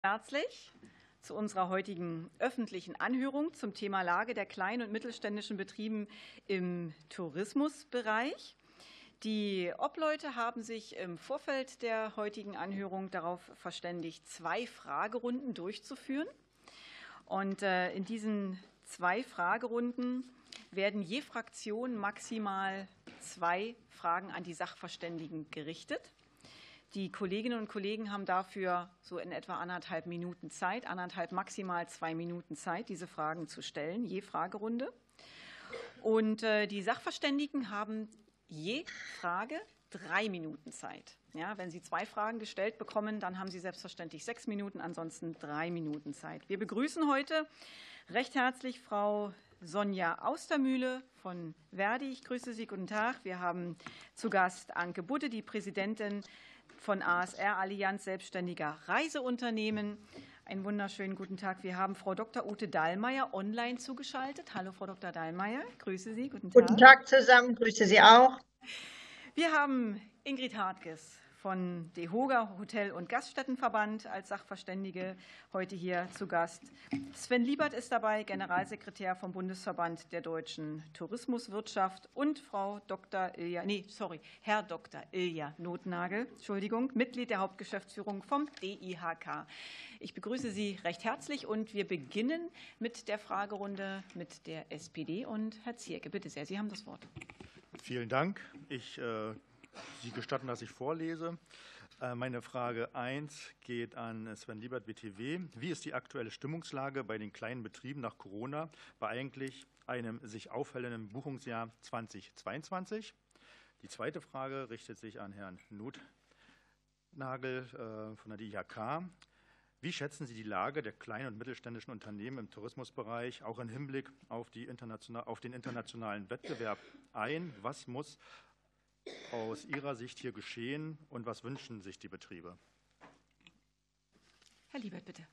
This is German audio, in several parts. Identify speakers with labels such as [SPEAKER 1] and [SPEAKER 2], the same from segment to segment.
[SPEAKER 1] Herzlich zu unserer heutigen öffentlichen Anhörung zum Thema Lage der kleinen und mittelständischen Betriebe im Tourismusbereich. Die Obleute haben sich im Vorfeld der heutigen Anhörung darauf verständigt, 2 Fragerunden durchzuführen. Und in diesen 2 Fragerunden werden je Fraktion maximal 2 Fragen an die Sachverständigen gerichtet. Die Kolleginnen und Kollegen haben dafür so in etwa 1,5 Minuten Zeit, 1,5 maximal 2 Minuten Zeit, diese Fragen zu stellen, je Fragerunde. Und die Sachverständigen haben je Frage 3 Minuten Zeit. Ja, wenn Sie 2 Fragen gestellt bekommen, dann haben Sie selbstverständlich 6 Minuten, ansonsten 3 Minuten Zeit. Wir begrüßen heute recht herzlich Frau Sonja Austermühle von Verdi. Ich grüße Sie, guten Tag. Wir haben zu Gast Anke Budde, die Präsidentin von ASR, Allianz Selbstständiger Reiseunternehmen. Einen wunderschönen guten Tag. Wir haben Frau Dr. Ute Dallmayr online zugeschaltet. Hallo, Frau Dr. Dallmayr. Grüße Sie. Guten Tag.
[SPEAKER 2] Guten Tag zusammen. Grüße Sie auch.
[SPEAKER 1] Wir haben Ingrid Hartges von DEHOGA, Hotel- und Gaststättenverband, als Sachverständige heute hier zu Gast. Sven Liebert ist dabei, Generalsekretär vom Bundesverband der deutschen Tourismuswirtschaft, und Herr Dr. Ilja Nothnagel, Mitglied der Hauptgeschäftsführung vom DIHK. Ich begrüße Sie recht herzlich und wir beginnen mit der Fragerunde mit der SPD und Herr Zierke. Bitte sehr, Sie haben das Wort.
[SPEAKER 3] Vielen Dank. Sie gestatten, dass ich vorlese. Meine Frage 1 geht an Sven Liebert, WTW. Wie ist die aktuelle Stimmungslage bei den kleinen Betrieben nach Corona bei eigentlich einem sich aufhellenden Buchungsjahr 2022? Die zweite Frage richtet sich an Herrn Nothnagel von der DIHK. Wie schätzen Sie die Lage der kleinen und mittelständischen Unternehmen im Tourismusbereich auch im Hinblick auf den internationalen Wettbewerb ein? Was muss aus Ihrer Sicht hier geschehen und was wünschen sich die Betriebe?
[SPEAKER 1] Herr Liebert, bitte.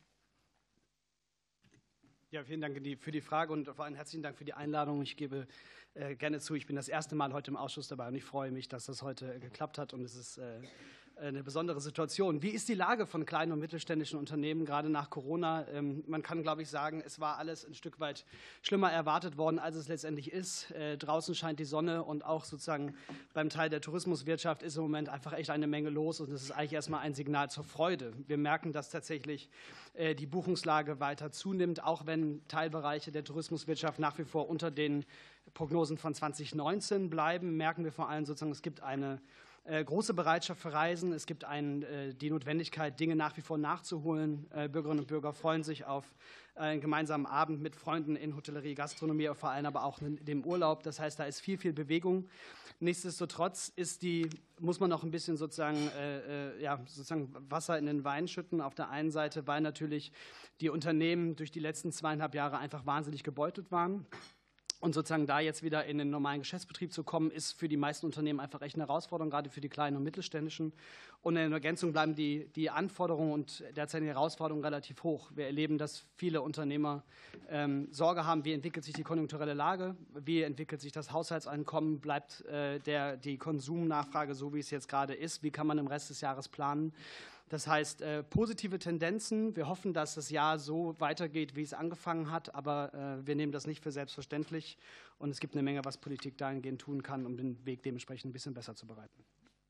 [SPEAKER 4] Ja, vielen Dank für die Frage und vor allem herzlichen Dank für die Einladung. Ich gebe gerne zu, ich bin das erste Mal heute im Ausschuss dabei und ich freue mich, dass das heute geklappt hat und es ist eine besondere Situation. Wie ist die Lage von kleinen und mittelständischen Unternehmen gerade nach Corona? Man kann, glaube ich, sagen, es war alles ein Stück weit schlimmer erwartet worden, als es letztendlich ist. Draußen scheint die Sonne und auch sozusagen beim Teil der Tourismuswirtschaft ist im Moment einfach echt eine Menge los und das ist eigentlich erstmal ein Signal zur Freude. Wir merken, dass tatsächlich die Buchungslage weiter zunimmt, auch wenn Teilbereiche der Tourismuswirtschaft nach wie vor unter den Prognosen von 2019 bleiben, merken wir vor allem sozusagen, es gibt eine große Bereitschaft für Reisen. Es gibt die Notwendigkeit, Dinge nach wie vor nachzuholen. Bürgerinnen und Bürger freuen sich auf einen gemeinsamen Abend mit Freunden in Hotellerie, Gastronomie, vor allem aber auch in dem Urlaub. Das heißt, da ist viel Bewegung. Nichtsdestotrotz muss man noch ein bisschen sozusagen Wasser in den Wein schütten. Auf der einen Seite, weil natürlich die Unternehmen durch die letzten 2,5 Jahre einfach wahnsinnig gebeutelt waren. Und sozusagen da jetzt wieder in den normalen Geschäftsbetrieb zu kommen, ist für die meisten Unternehmen einfach echt eine Herausforderung, gerade für die kleinen und mittelständischen. Und in Ergänzung bleiben die Anforderungen und derzeit die Herausforderungen relativ hoch. Wir erleben, dass viele Unternehmer Sorge haben, wie entwickelt sich die konjunkturelle Lage, wie entwickelt sich das Haushaltseinkommen, bleibt die Konsumnachfrage so, wie es jetzt gerade ist, wie kann man im Rest des Jahres planen. Das heißt, positive Tendenzen. Wir hoffen, dass das Jahr so weitergeht, wie es angefangen hat, aber wir nehmen das nicht für selbstverständlich. Und es gibt eine Menge, was Politik dahingehend tun kann, um den Weg dementsprechend ein bisschen besser zu bereiten.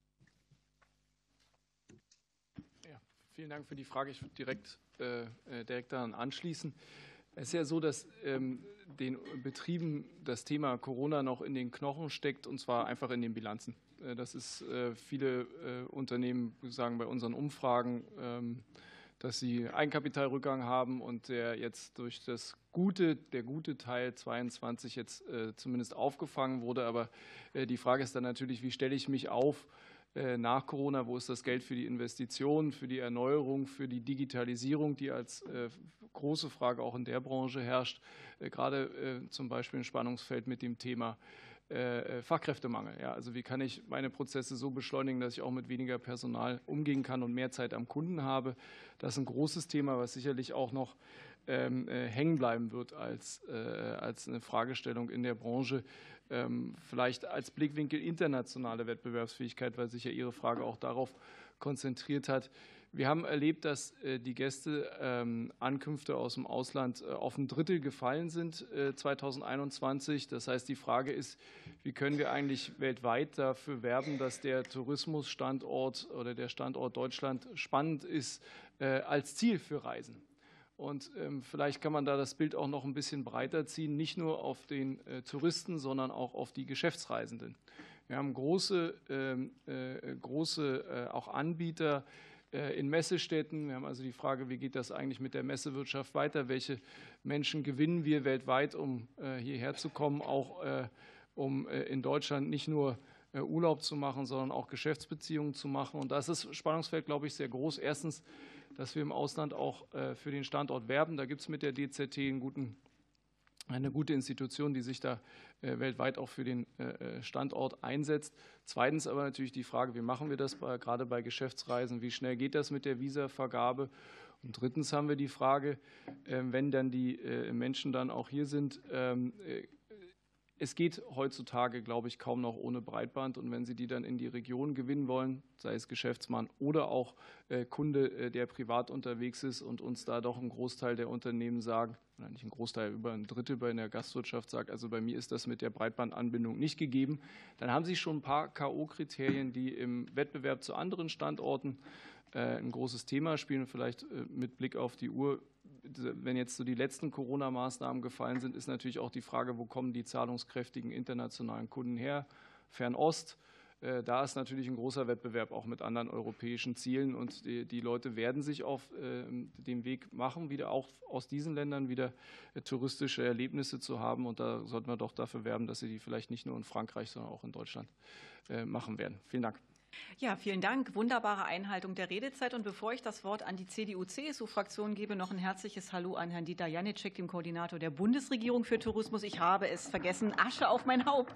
[SPEAKER 5] Ja, vielen Dank für die Frage. Ich würde direkt daran anschließen. Es ist ja so, dass den Betrieben das Thema Corona noch in den Knochen steckt, und zwar einfach in den Bilanzen. Das ist viele Unternehmen sagen bei unseren Umfragen, dass sie Eigenkapitalrückgang haben und der jetzt durch der gute Teil 22 jetzt zumindest aufgefangen wurde. Aber die Frage ist dann natürlich, wie stelle ich mich auf nach Corona? Wo ist das Geld für die Investitionen, für die Erneuerung, für die Digitalisierung, die als große Frage auch in der Branche herrscht, gerade zum Beispiel im Spannungsfeld mit dem Thema Fachkräftemangel. Ja, also wie kann ich meine Prozesse so beschleunigen, dass ich auch mit weniger Personal umgehen kann und mehr Zeit am Kunden habe? Das ist ein großes Thema, was sicherlich auch noch hängen bleiben wird als eine Fragestellung in der Branche. Vielleicht als Blickwinkel internationale Wettbewerbsfähigkeit, weil sich ja Ihre Frage auch darauf konzentriert hat. Wir haben erlebt, dass die Gästeankünfte aus dem Ausland auf ein Drittel gefallen sind 2021. Das heißt, die Frage ist, wie können wir eigentlich weltweit dafür werben, dass der Tourismusstandort oder der Standort Deutschland spannend ist als Ziel für Reisen. Und vielleicht kann man da das Bild auch noch ein bisschen breiter ziehen, nicht nur auf den Touristen, sondern auch auf die Geschäftsreisenden. Wir haben große auch Anbieter in Messestädten. Wir haben also die Frage, wie geht das eigentlich mit der Messewirtschaft weiter? Welche Menschen gewinnen wir weltweit, um hierher zu kommen, auch um in Deutschland nicht nur Urlaub zu machen, sondern auch Geschäftsbeziehungen zu machen. Und da ist das Spannungsfeld, glaube ich, sehr groß. Erstens, dass wir im Ausland auch für den Standort werben. Da gibt es mit der DZT eine gute Institution, die sich da weltweit auch für den Standort einsetzt. Zweitens aber natürlich die Frage, wie machen wir das gerade bei Geschäftsreisen, wie schnell geht das mit der Visavergabe? Und drittens haben wir die Frage, wenn dann die Menschen dann auch hier sind, es geht heutzutage, glaube ich, kaum noch ohne Breitband. Und wenn Sie die dann in die Region gewinnen wollen, sei es Geschäftsmann oder auch Kunde, der privat unterwegs ist und uns da doch ein Großteil der Unternehmen sagen, oder nicht ein Großteil, über ein Drittel bei der Gastwirtschaft sagt, also bei mir ist das mit der Breitbandanbindung nicht gegeben, dann haben Sie schon ein paar K.O.-Kriterien, die im Wettbewerb zu anderen Standorten ein großes Thema spielen. Vielleicht mit Blick auf die Uhr, wenn jetzt so die letzten Corona-Maßnahmen gefallen sind, ist natürlich auch die Frage, wo kommen die zahlungskräftigen internationalen Kunden her? Fernost. Da ist natürlich ein großer Wettbewerb auch mit anderen europäischen Zielen und die Leute werden sich auf den Weg machen, wieder auch aus diesen Ländern wieder touristische Erlebnisse zu haben und da sollten wir doch dafür werben, dass sie die vielleicht nicht nur in Frankreich, sondern auch in Deutschland machen werden. Vielen Dank.
[SPEAKER 1] Ja, vielen Dank. Wunderbare Einhaltung der Redezeit. Und bevor ich das Wort an die CDU-CSU-Fraktion gebe, noch ein herzliches Hallo an Herrn Dieter Janicek, dem Koordinator der Bundesregierung für Tourismus. Ich habe es vergessen. Asche auf mein Haupt.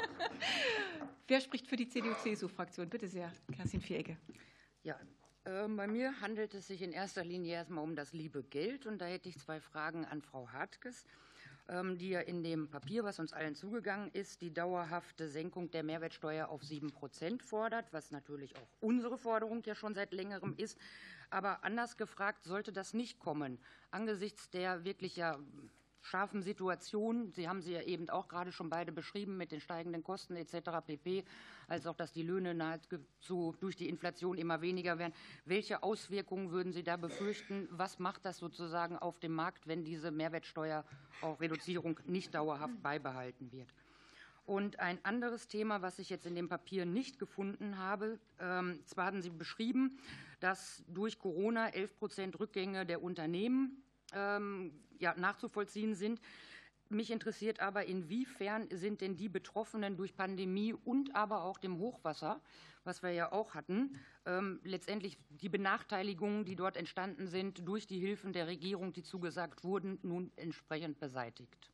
[SPEAKER 1] Wer spricht für die CDU-CSU-Fraktion? Bitte sehr, Kerstin Vierecke.
[SPEAKER 6] Ja, bei mir handelt es sich in erster Linie erstmal um das liebe Geld. Und da hätte ich 2 Fragen an Frau Hartges, die ja in dem Papier, was uns allen zugegangen ist, die dauerhafte Senkung der Mehrwertsteuer auf 7% fordert, was natürlich auch unsere Forderung ja schon seit längerem ist. Aber anders gefragt, sollte das nicht kommen, angesichts der wirklich ja scharfen Situation, Sie haben sie ja eben auch gerade schon beide beschrieben mit den steigenden Kosten etc. pp., als auch, dass die Löhne nahezu durch die Inflation immer weniger werden. Welche Auswirkungen würden Sie da befürchten? Was macht das sozusagen auf dem Markt, wenn diese Mehrwertsteuerreduzierung nicht dauerhaft beibehalten wird? Und ein anderes Thema, was ich jetzt in dem Papier nicht gefunden habe, zwar haben Sie beschrieben, dass durch Corona 11% Rückgänge der Unternehmen nachzuvollziehen sind. Mich interessiert aber, inwiefern sind denn die Betroffenen durch Pandemie und aber auch dem Hochwasser, was wir ja auch hatten, letztendlich die Benachteiligungen, die dort entstanden sind, durch die Hilfen der Regierung, die zugesagt wurden, nun entsprechend beseitigt?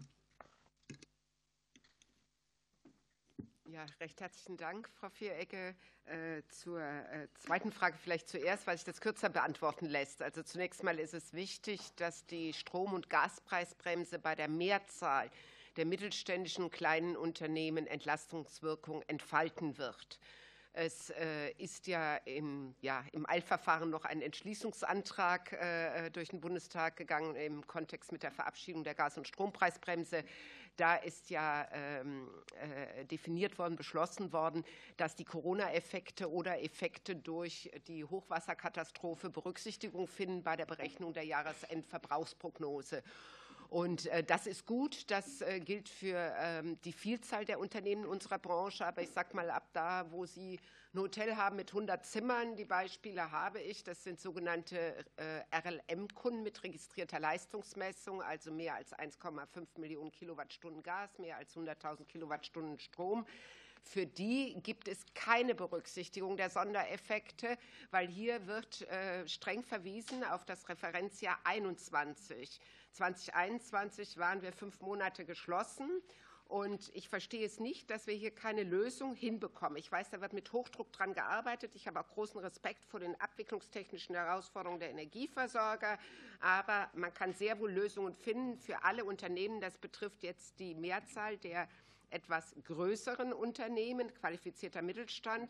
[SPEAKER 7] Ja, recht herzlichen Dank, Frau Vierecke. Zur zweiten Frage vielleicht zuerst, weil sich das kürzer beantworten lässt. Also zunächst mal ist es wichtig, dass die Strom- und Gaspreisbremse bei der Mehrzahl der mittelständischen und kleinen Unternehmen Entlastungswirkung entfalten wird. Es ist ja im Eilverfahren noch ein Entschließungsantrag durch den Bundestag gegangen im Kontext mit der Verabschiedung der Gas- und Strompreisbremse. Da ist ja definiert worden, beschlossen worden, dass die Corona-Effekte oder Effekte durch die Hochwasserkatastrophe Berücksichtigung finden bei der Berechnung der Jahresendverbrauchsprognose. Und das ist gut, das gilt für die Vielzahl der Unternehmen unserer Branche. Aber ich sage mal, ab da, wo Sie ein Hotel haben mit 100 Zimmern, die Beispiele habe ich, das sind sogenannte RLM-Kunden mit registrierter Leistungsmessung, also mehr als 1,5 Millionen Kilowattstunden Gas, mehr als 100.000 Kilowattstunden Strom. Für die gibt es keine Berücksichtigung der Sondereffekte, weil hier wird streng verwiesen auf das Referenzjahr 21. 2021 waren wir 5 Monate geschlossen. Und ich verstehe es nicht, dass wir hier keine Lösung hinbekommen. Ich weiß, da wird mit Hochdruck dran gearbeitet. Ich habe auch großen Respekt vor den abwicklungstechnischen Herausforderungen der Energieversorger. Aber man kann sehr wohl Lösungen finden für alle Unternehmen. Das betrifft jetzt die Mehrzahl der etwas größeren Unternehmen, qualifizierter Mittelstand.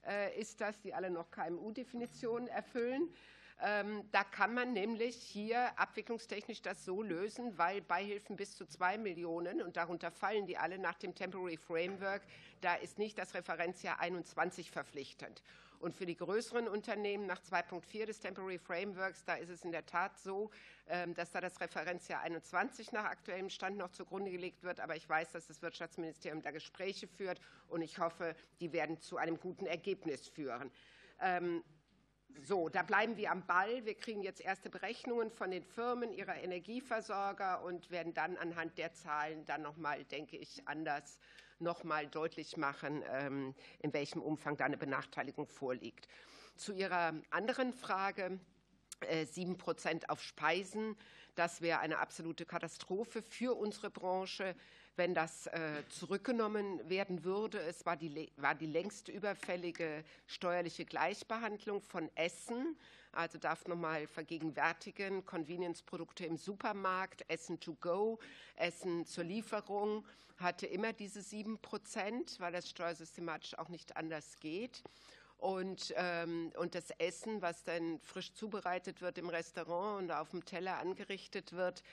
[SPEAKER 7] ist das, die alle noch KMU-Definitionen erfüllen. Da kann man nämlich hier abwicklungstechnisch das so lösen, weil Beihilfen bis zu 2 Millionen, und darunter fallen die alle nach dem Temporary Framework, da ist nicht das Referenzjahr 21 verpflichtend. Und für die größeren Unternehmen nach 2.4 des Temporary Frameworks, da ist es in der Tat so, dass da das Referenzjahr 21 nach aktuellem Stand noch zugrunde gelegt wird. Aber ich weiß, dass das Wirtschaftsministerium da Gespräche führt, und ich hoffe, die werden zu einem guten Ergebnis führen. So, da bleiben wir am Ball. Wir kriegen jetzt erste Berechnungen von den Firmen, ihrer Energieversorger, und werden dann anhand der Zahlen dann nochmal, denke ich, anders nochmal deutlich machen, in welchem Umfang da eine Benachteiligung vorliegt. Zu Ihrer anderen Frage, 7% auf Speisen, das wäre eine absolute Katastrophe für unsere Branche, wenn das zurückgenommen werden würde. Es war die längst überfällige steuerliche Gleichbehandlung von Essen. Also darf nochmal vergegenwärtigen, Convenience-Produkte im Supermarkt, Essen to go, Essen zur Lieferung, hatte immer diese 7%, weil das steuersystematisch auch nicht anders geht. Und das Essen, was dann frisch zubereitet wird im Restaurant und auf dem Teller angerichtet wird,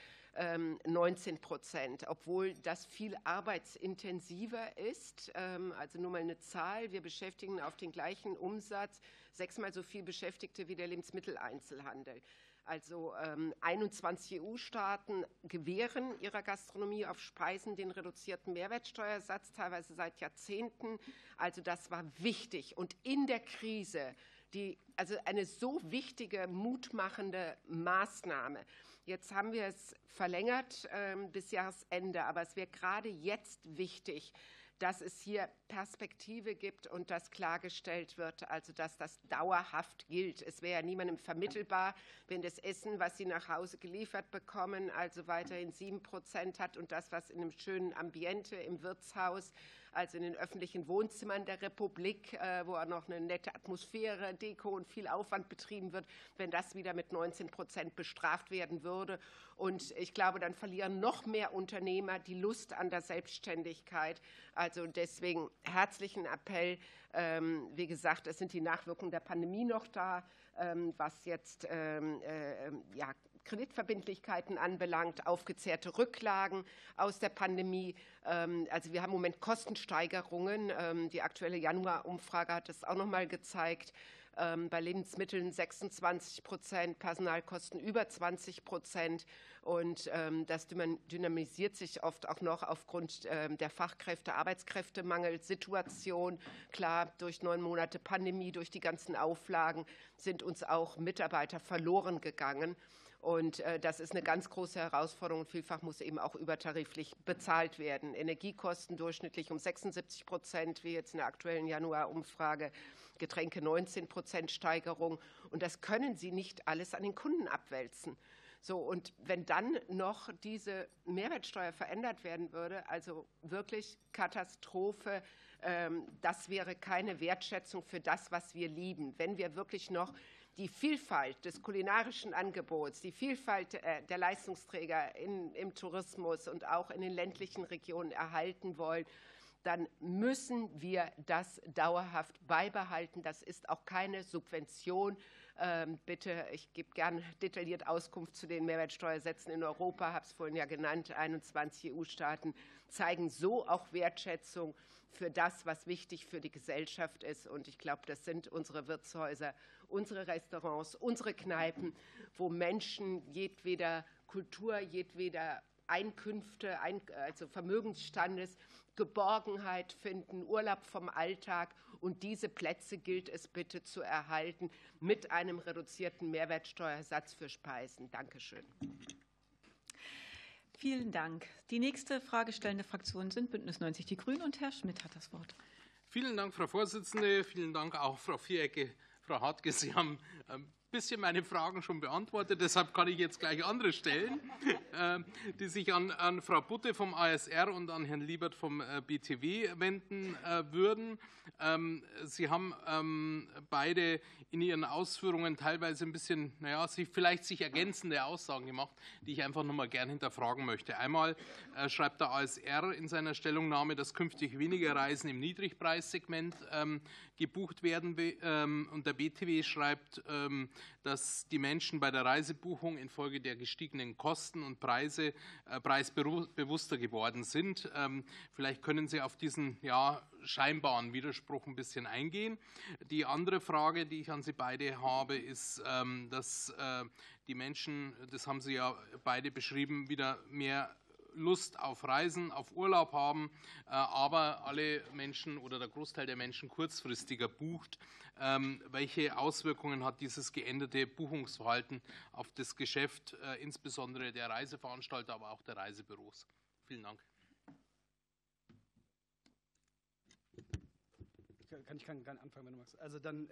[SPEAKER 7] 19%, obwohl das viel arbeitsintensiver ist. Also nur mal eine Zahl, wir beschäftigen auf den gleichen Umsatz 6-mal so viel Beschäftigte wie der Lebensmitteleinzelhandel. Also 21 EU-Staaten gewähren ihrer Gastronomie auf Speisen den reduzierten Mehrwertsteuersatz, teilweise seit Jahrzehnten. Also das war wichtig. Und in der Krise, also eine so wichtige, mutmachende Maßnahme. Jetzt haben wir es verlängert bis Jahresende, aber es wäre gerade jetzt wichtig, dass es hier Perspektive gibt und dass klargestellt wird, also dass das dauerhaft gilt. Es wäre ja niemandem vermittelbar, wenn das Essen, was Sie nach Hause geliefert bekommen, also weiterhin 7% hat, und das, was in einem schönen Ambiente im Wirtshaus, also in den öffentlichen Wohnzimmern der Republik, wo auch noch eine nette Atmosphäre, Deko und viel Aufwand betrieben wird, wenn das wieder mit 19% bestraft werden würde. Und ich glaube, dann verlieren noch mehr Unternehmer die Lust an der Selbstständigkeit. Also deswegen herzlichen Appell. Wie gesagt, es sind die Nachwirkungen der Pandemie noch da, was jetzt Kreditverbindlichkeiten anbelangt, aufgezehrte Rücklagen aus der Pandemie. Also wir haben im Moment Kostensteigerungen. Die aktuelle Januar-Umfrage hat es auch noch mal gezeigt. Bei Lebensmitteln 26%, Personalkosten über 20%. Und das dynamisiert sich oft auch noch aufgrund der Arbeitskräftemangelsituation. Klar, durch 9 Monate Pandemie, durch die ganzen Auflagen sind uns auch Mitarbeiter verloren gegangen. Und das ist eine ganz große Herausforderung. Vielfach muss eben auch übertariflich bezahlt werden. Energiekosten durchschnittlich um 76%, wie jetzt in der aktuellen Januar-Umfrage. Getränke 19% Steigerung. Und das können Sie nicht alles an den Kunden abwälzen. So, und wenn dann noch diese Mehrwertsteuer verändert werden würde, also wirklich Katastrophe, das wäre keine Wertschätzung für das, was wir lieben. Wenn wir wirklich noch die Vielfalt des kulinarischen Angebots, die Vielfalt der Leistungsträger im Tourismus und auch in den ländlichen Regionen erhalten wollen, dann müssen wir das dauerhaft beibehalten. Das ist auch keine Subvention. Bitte, ich gebe gern detailliert Auskunft zu den Mehrwertsteuersätzen in Europa, habe es vorhin ja genannt, 21 EU-Staaten zeigen so auch Wertschätzung für das, was wichtig für die Gesellschaft ist. Und ich glaube, das sind unsere Wirtshäuser, unsere Restaurants, unsere Kneipen, wo Menschen jedweder Kultur, jedweder Einkünfte, also Vermögensstandes, Geborgenheit finden, Urlaub vom Alltag. Und diese Plätze gilt es bitte zu erhalten mit einem reduzierten Mehrwertsteuersatz für Speisen. Dankeschön.
[SPEAKER 1] Vielen Dank. Die nächste fragestellende Fraktion sind Bündnis 90 Die Grünen, und Herr Schmidt hat das Wort.
[SPEAKER 8] Vielen Dank, Frau Vorsitzende. Vielen Dank auch, Frau Vierecke, Frau Hartges. Sie haben bisschen meine Fragen schon beantwortet, deshalb kann ich jetzt gleich andere stellen, die sich an Frau Butte vom ASR und an Herrn Liebert vom BTW wenden würden. Sie haben beide in Ihren Ausführungen teilweise ein bisschen, vielleicht sich ergänzende Aussagen gemacht, die ich einfach noch mal gern hinterfragen möchte. Einmal schreibt der ASR in seiner Stellungnahme, dass künftig weniger Reisen im Niedrigpreissegment gebucht werden, und der BTW schreibt, dass die Menschen bei der Reisebuchung infolge der gestiegenen Kosten und Preise preisbewusster geworden sind. Vielleicht können Sie auf diesen scheinbaren Widerspruch ein bisschen eingehen. Die andere Frage, die ich an Sie beide habe, ist, dass die Menschen, das haben Sie ja beide beschrieben, wieder mehr Lust auf Reisen, auf Urlaub haben, aber alle Menschen oder der Großteil der Menschen kurzfristiger bucht. Welche Auswirkungen hat dieses geänderte Buchungsverhalten auf das Geschäft, insbesondere der Reiseveranstalter, aber auch der Reisebüros? Vielen Dank.
[SPEAKER 4] Ich kann anfangen, wenn du magst. Also dann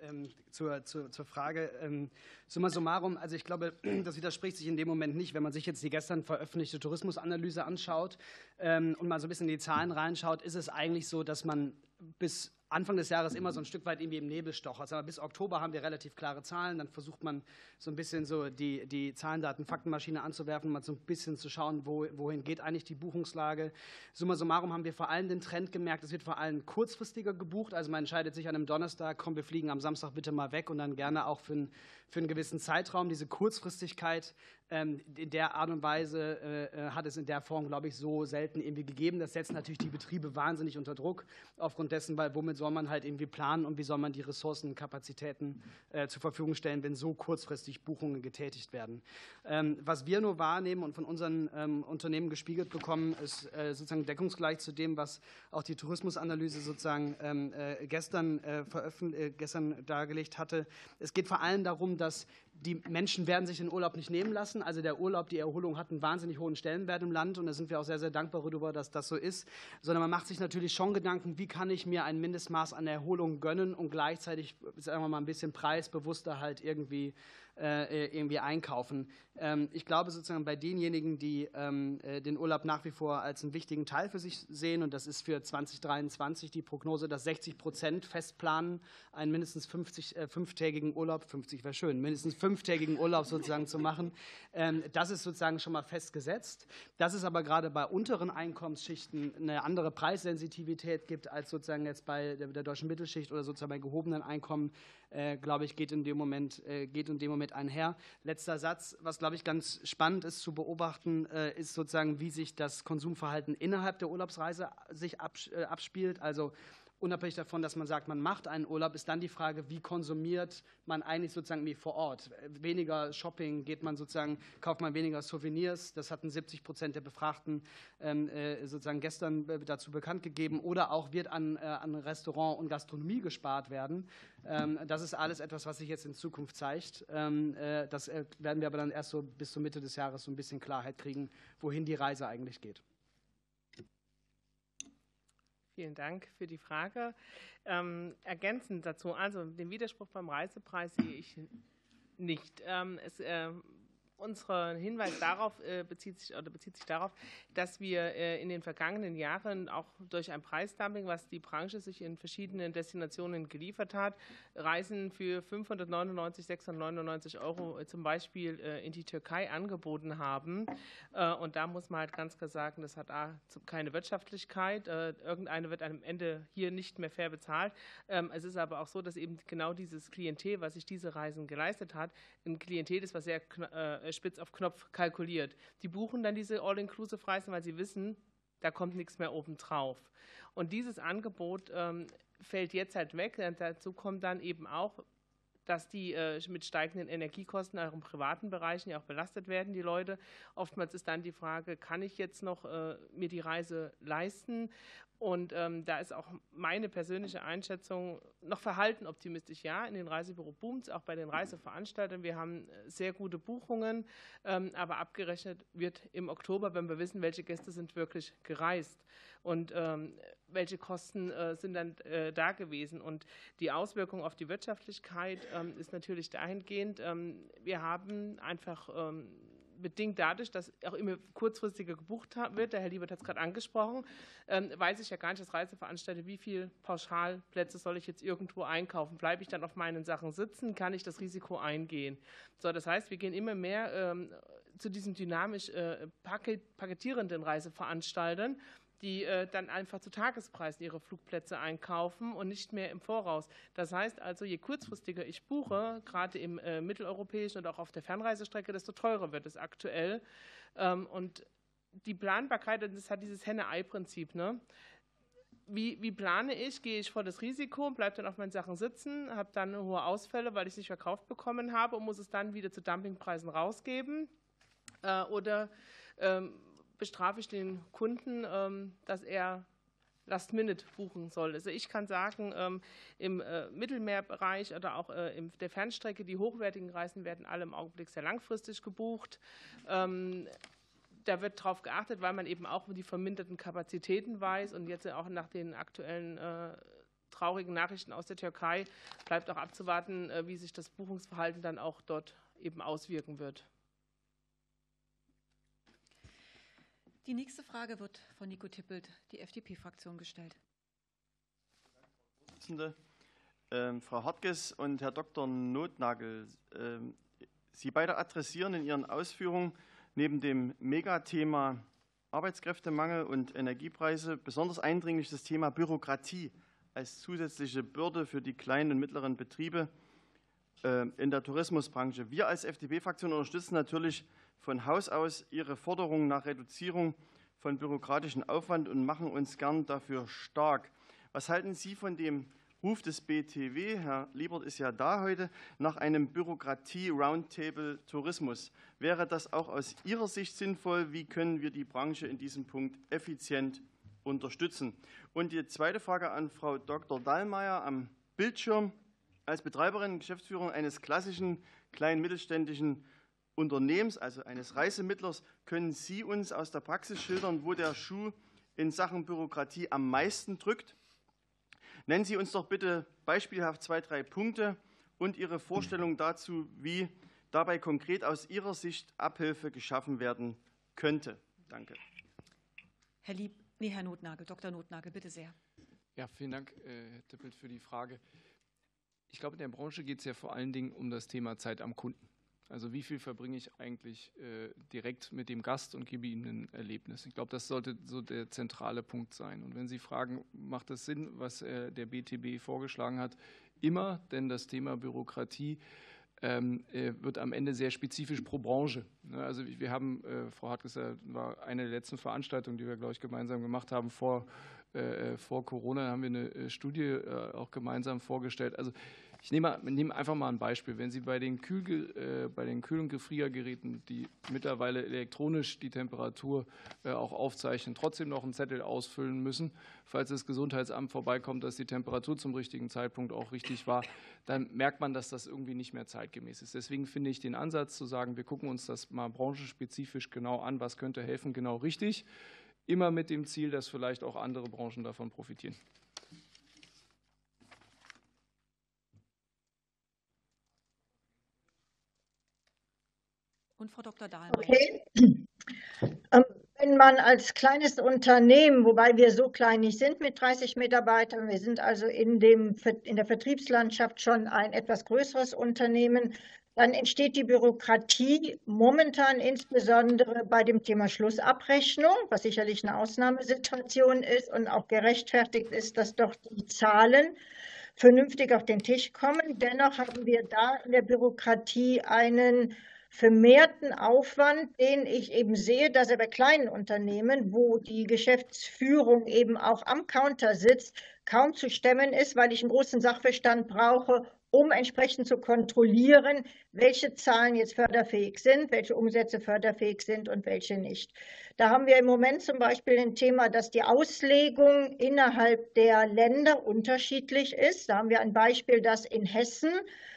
[SPEAKER 4] zur Frage, summa summarum, also ich glaube, das widerspricht sich in dem Moment nicht, wenn man sich jetzt die gestern veröffentlichte Tourismusanalyse anschaut und mal so ein bisschen in die Zahlen reinschaut, ist es eigentlich so, dass man bis Anfang des Jahres immer so ein Stück weit irgendwie im Nebel stochert. Aber bis Oktober haben wir relativ klare Zahlen. Dann versucht man so ein bisschen so die Zahlen, Daten, Faktenmaschine anzuwerfen, mal so ein bisschen zu schauen, wohin geht eigentlich die Buchungslage. Summa summarum haben wir vor allem den Trend gemerkt, es wird vor allem kurzfristiger gebucht. Also man entscheidet sich an einem Donnerstag, komm, wir fliegen am Samstag bitte mal weg und dann gerne auch für einen gewissen Zeitraum. Diese Kurzfristigkeit in der Art und Weise hat es in der Form, glaube ich, so selten irgendwie gegeben. Das setzt natürlich die Betriebe wahnsinnig unter Druck aufgrund dessen, weil womit soll man halt irgendwie planen und wie soll man die Ressourcen und Kapazitäten zur Verfügung stellen, wenn so kurzfristig Buchungen getätigt werden. Was wir nur wahrnehmen und von unseren Unternehmen gespiegelt bekommen, ist sozusagen deckungsgleich zu dem, was auch die Tourismusanalyse sozusagen gestern dargelegt hatte. Es geht vor allem darum, dass die Menschen werden sich den Urlaub nicht nehmen lassen. Also der Urlaub, die Erholung hat einen wahnsinnig hohen Stellenwert im Land und da sind wir auch sehr, sehr dankbar darüber, dass das so ist. Sondern man macht sich natürlich schon Gedanken, wie kann ich mir ein Mindestmaß an Erholung gönnen und gleichzeitig, sagen wir mal, ein bisschen preisbewusster halt irgendwie einkaufen. Ich glaube sozusagen bei denjenigen, die den Urlaub nach wie vor als einen wichtigen Teil für sich sehen, und das ist für 2023 die Prognose, dass 60% festplanen, einen mindestens 5-tägigen Urlaub, 50 wäre schön, mindestens 5-tägigen Urlaub sozusagen zu machen. Das ist sozusagen schon mal festgesetzt. Dass es aber gerade bei unteren Einkommensschichten eine andere Preissensitivität gibt als sozusagen jetzt bei der deutschen Mittelschicht oder sozusagen bei gehobenen Einkommen, glaube ich, geht in dem Moment einher. Letzter Satz, was, glaube ich, ganz spannend ist zu beobachten, ist sozusagen, wie sich das Konsumverhalten innerhalb der Urlaubsreise sich abspielt. Also unabhängig davon, dass man sagt, man macht einen Urlaub, ist dann die Frage, wie konsumiert man eigentlich sozusagen wie vor Ort? Weniger Shopping, kauft man weniger Souvenirs, das hatten 70% der Befragten sozusagen gestern dazu bekannt gegeben, oder auch wird an Restaurant und Gastronomie gespart werden. Das ist alles etwas, was sich jetzt in Zukunft zeigt. Das werden wir aber dann erst so bis zur Mitte des Jahres so ein bisschen Klarheit kriegen, wohin die Reise eigentlich geht.
[SPEAKER 9] Vielen Dank für die Frage. Ergänzend dazu, also den Widerspruch beim Reisepreis sehe ich nicht. Unser Hinweis darauf bezieht sich darauf, dass wir in den vergangenen Jahren auch durch ein Preisdumping, was die Branche sich in verschiedenen Destinationen geliefert hat, Reisen für 599, 699 € zum Beispiel in die Türkei angeboten haben. Und da muss man halt ganz klar sagen, das hat keine Wirtschaftlichkeit. Irgendeine wird am Ende hier nicht mehr fair bezahlt. Es ist aber auch so, dass eben genau dieses Klientel, was sich diese Reisen geleistet hat, ein Klientel ist, was sehr spitz auf Knopf kalkuliert. Die buchen dann diese All-Inclusive-Reisen, weil sie wissen, da kommt nichts mehr obendrauf. Und dieses Angebot fällt jetzt halt weg. Dazu kommt dann eben auch, dass die mit steigenden Energiekosten auch im privaten Bereichen ja auch belastet werden, die Leute. Oftmals ist dann die Frage, kann ich jetzt noch mir die Reise leisten? Und da ist auch meine persönliche Einschätzung noch verhalten optimistisch. Ja, in den Reisebüro boomt es, auch bei den Reiseveranstaltern. Wir haben sehr gute Buchungen, aber abgerechnet wird im Oktober, wenn wir wissen, welche Gäste sind wirklich gereist und welche Kosten sind dann da gewesen. Und die Auswirkung auf die Wirtschaftlichkeit ist natürlich dahingehend, wir haben einfach bedingt dadurch, dass auch immer kurzfristiger gebucht wird, der Herr Liebert hat es gerade angesprochen, weiß ich ja gar nicht als Reiseveranstalter, wie viele Pauschalplätze soll ich jetzt irgendwo einkaufen. Bleibe ich dann auf meinen Sachen sitzen, kann ich das Risiko eingehen. So, das heißt, wir gehen immer mehr zu diesen dynamisch paketierenden Reiseveranstaltern, die dann einfach zu Tagespreisen ihre Flugplätze einkaufen und nicht mehr im Voraus. Das heißt also, je kurzfristiger ich buche, gerade im mitteleuropäischen und auch auf der Fernreisestrecke, desto teurer wird es aktuell. Und die Planbarkeit, das hat dieses Henne-Ei-Prinzip, ne? Wie plane ich? Gehe ich vor das Risiko, bleibe dann auf meinen Sachen sitzen, habe dann hohe Ausfälle, weil ich es nicht verkauft bekommen habe und muss es dann wieder zu Dumpingpreisen rausgeben? Oder bestrafe ich den Kunden, dass er Last-Minute buchen soll. Also ich kann sagen, im Mittelmeerbereich oder auch in der Fernstrecke, die hochwertigen Reisen werden alle im Augenblick sehr langfristig gebucht. Da wird darauf geachtet, weil man eben auch die verminderten Kapazitäten weiß und jetzt auch nach den aktuellen traurigen Nachrichten aus der Türkei bleibt auch abzuwarten, wie sich das Buchungsverhalten dann auch dort eben auswirken wird.
[SPEAKER 1] Die nächste Frage wird von Nico Tippelt, die FDP-Fraktion, gestellt.
[SPEAKER 10] Frau Hartges und Herr Dr. Nothnagel, Sie beide adressieren in Ihren Ausführungen neben dem Megathema Arbeitskräftemangel und Energiepreise besonders eindringlich das Thema Bürokratie als zusätzliche Bürde für die kleinen und mittleren Betriebe in der Tourismusbranche. Wir als FDP-Fraktion unterstützen natürlich von Haus aus Ihre Forderungen nach Reduzierung von bürokratischen Aufwand und machen uns gern dafür stark. Was halten Sie von dem Ruf des BTW, Herr Liebert ist ja da heute, nach einem Bürokratie-Roundtable Tourismus? Wäre das auch aus Ihrer Sicht sinnvoll? Wie können wir die Branche in diesem Punkt effizient unterstützen? Und die zweite Frage an Frau Dr. Dallmayr am Bildschirm. Als Betreiberin und Geschäftsführerin eines klassischen kleinen mittelständischen Unternehmens, also eines Reisemittlers, können Sie uns aus der Praxis schildern, wo der Schuh in Sachen Bürokratie am meisten drückt? Nennen Sie uns doch bitte beispielhaft 2, 3 Punkte und Ihre Vorstellung dazu, wie dabei konkret aus Ihrer Sicht Abhilfe geschaffen werden könnte. Danke.
[SPEAKER 1] Herr Nothnagel, Dr. Nothnagel, bitte sehr.
[SPEAKER 5] Ja, vielen Dank, Herr Tippelt, für die Frage. Ich glaube, in der Branche geht es ja vor allen Dingen um das Thema Zeit am Kunden. Also wie viel verbringe ich eigentlich direkt mit dem Gast und gebe ihm ein Erlebnis? Ich glaube, das sollte so der zentrale Punkt sein. Und wenn Sie fragen, macht das Sinn, was der BTB vorgeschlagen hat? Immer, denn das Thema Bürokratie wird am Ende sehr spezifisch pro Branche. Also wir haben, Frau Hartges, war eine der letzten Veranstaltungen, die wir, glaube ich, gemeinsam gemacht haben vor Corona, haben wir eine Studie auch gemeinsam vorgestellt. Also ich nehme einfach mal ein Beispiel. Wenn Sie bei den Kühl- und Gefriergeräten, die mittlerweile elektronisch die Temperatur auch aufzeichnen, trotzdem noch einen Zettel ausfüllen müssen, falls das Gesundheitsamt vorbeikommt, dass die Temperatur zum richtigen Zeitpunkt auch richtig war, dann merkt man, dass das irgendwie nicht mehr zeitgemäß ist. Deswegen finde ich den Ansatz zu sagen, wir gucken uns das mal branchenspezifisch genau an, was könnte helfen, genau richtig, immer mit dem Ziel, dass vielleicht auch andere Branchen davon profitieren.
[SPEAKER 1] Und Frau Dr. Dahlmeier.
[SPEAKER 2] Okay. Wenn man als kleines Unternehmen, wobei wir so klein nicht sind mit 30 Mitarbeitern, wir sind also in der Vertriebslandschaft schon ein etwas größeres Unternehmen, dann entsteht die Bürokratie momentan insbesondere bei dem Thema Schlussabrechnung, was sicherlich eine Ausnahmesituation ist und auch gerechtfertigt ist, dass doch die Zahlen vernünftig auf den Tisch kommen. Dennoch haben wir da in der Bürokratie einen vermehrten Aufwand, den ich eben sehe, dass er bei kleinen Unternehmen, wo die Geschäftsführung eben auch am Counter sitzt, kaum zu stemmen ist, weil ich einen großen Sachverstand brauche, um entsprechend zu kontrollieren, welche Zahlen jetzt förderfähig sind, welche Umsätze förderfähig sind und welche nicht. Da haben wir im Moment zum Beispiel ein Thema, dass die Auslegung innerhalb der Länder unterschiedlich ist. Da haben wir ein Beispiel, dass in Hessen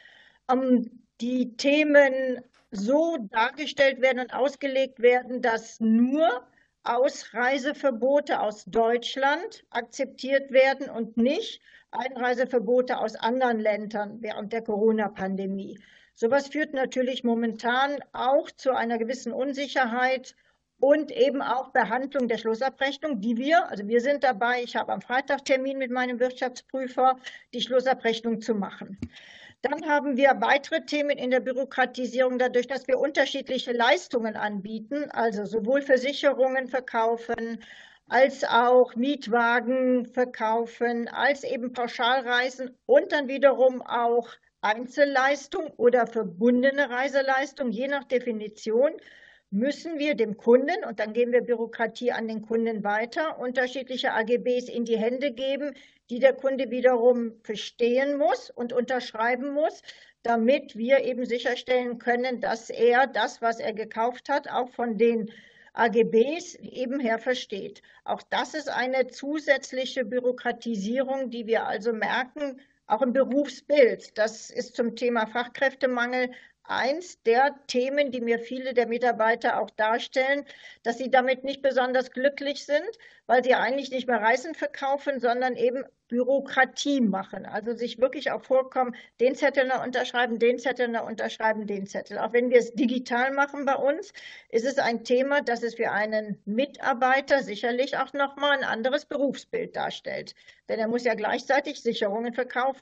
[SPEAKER 2] die Themen so dargestellt werden und ausgelegt werden, dass nur Ausreiseverbote aus Deutschland akzeptiert werden und nicht Einreiseverbote aus anderen Ländern während der Corona-Pandemie. Sowas führt natürlich momentan auch zu einer gewissen Unsicherheit und eben auch Behandlung der Schlussabrechnung, also wir sind dabei, ich habe am Freitag Termin mit meinem Wirtschaftsprüfer, die Schlussabrechnung zu machen. Dann haben wir weitere Themen in der Bürokratisierung, dadurch, dass wir unterschiedliche Leistungen anbieten, also sowohl Versicherungen verkaufen, als auch Mietwagen verkaufen, als eben Pauschalreisen und dann wiederum auch Einzelleistung oder verbundene Reiseleistung, je nach Definition, müssen wir dem Kunden, und dann geben wir Bürokratie an den Kunden weiter, unterschiedliche AGBs in die Hände geben, die der Kunde wiederum verstehen muss und unterschreiben muss, damit wir eben sicherstellen können, dass er das, was er gekauft hat, auch von den AGBs eben her versteht. Auch das ist eine zusätzliche Bürokratisierung, die wir also merken, auch im Berufsbild. Das ist zum Thema Fachkräftemangel eins der Themen, die mir viele der Mitarbeiter auch darstellen, dass sie damit nicht besonders glücklich sind, weil sie eigentlich nicht mehr Reisen verkaufen, sondern eben Bürokratie machen. Also sich wirklich auch vorkommen, den Zettel noch unterschreiben, den Zettel noch unterschreiben, den Zettel. Auch wenn wir es digital machen bei uns, ist es ein Thema, das es für einen Mitarbeiter sicherlich auch nochmal ein anderes Berufsbild darstellt. Denn er muss ja gleichzeitig Versicherungen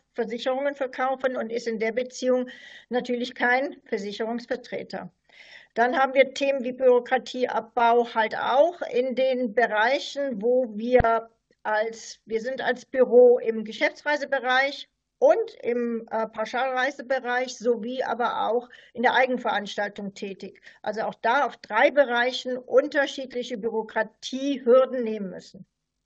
[SPEAKER 2] verkaufen und ist in der Beziehung natürlich kein Versicherungsvertreter. Dann haben wir Themen wie Bürokratieabbau halt auch in den Bereichen, wo wir sind als Büro im Geschäftsreisebereich und im Pauschalreisebereich sowie aber auch in der Eigenveranstaltung tätig. Also auch da auf 3 Bereichen unterschiedliche Bürokratiehürden nehmen müssen.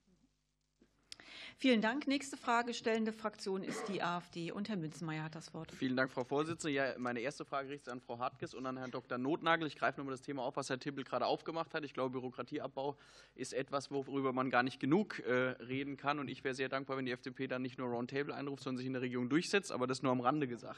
[SPEAKER 1] Vielen Dank. Nächste Frage stellende Fraktion ist die AfD und Herr Münzenmaier hat das Wort.
[SPEAKER 11] Vielen Dank, Frau Vorsitzende. Ja, meine erste Frage richtet sich an Frau Hartges und an Herrn Dr. Notnagel. Ich greife nochmal das Thema auf, was Herr Tippel gerade aufgemacht hat. Ich glaube, Bürokratieabbau ist etwas, worüber man gar nicht genug reden kann. Und ich wäre sehr dankbar, wenn die FDP dann nicht nur Roundtable einruft, sondern sich in der Regierung durchsetzt. Aber das nur am Rande gesagt.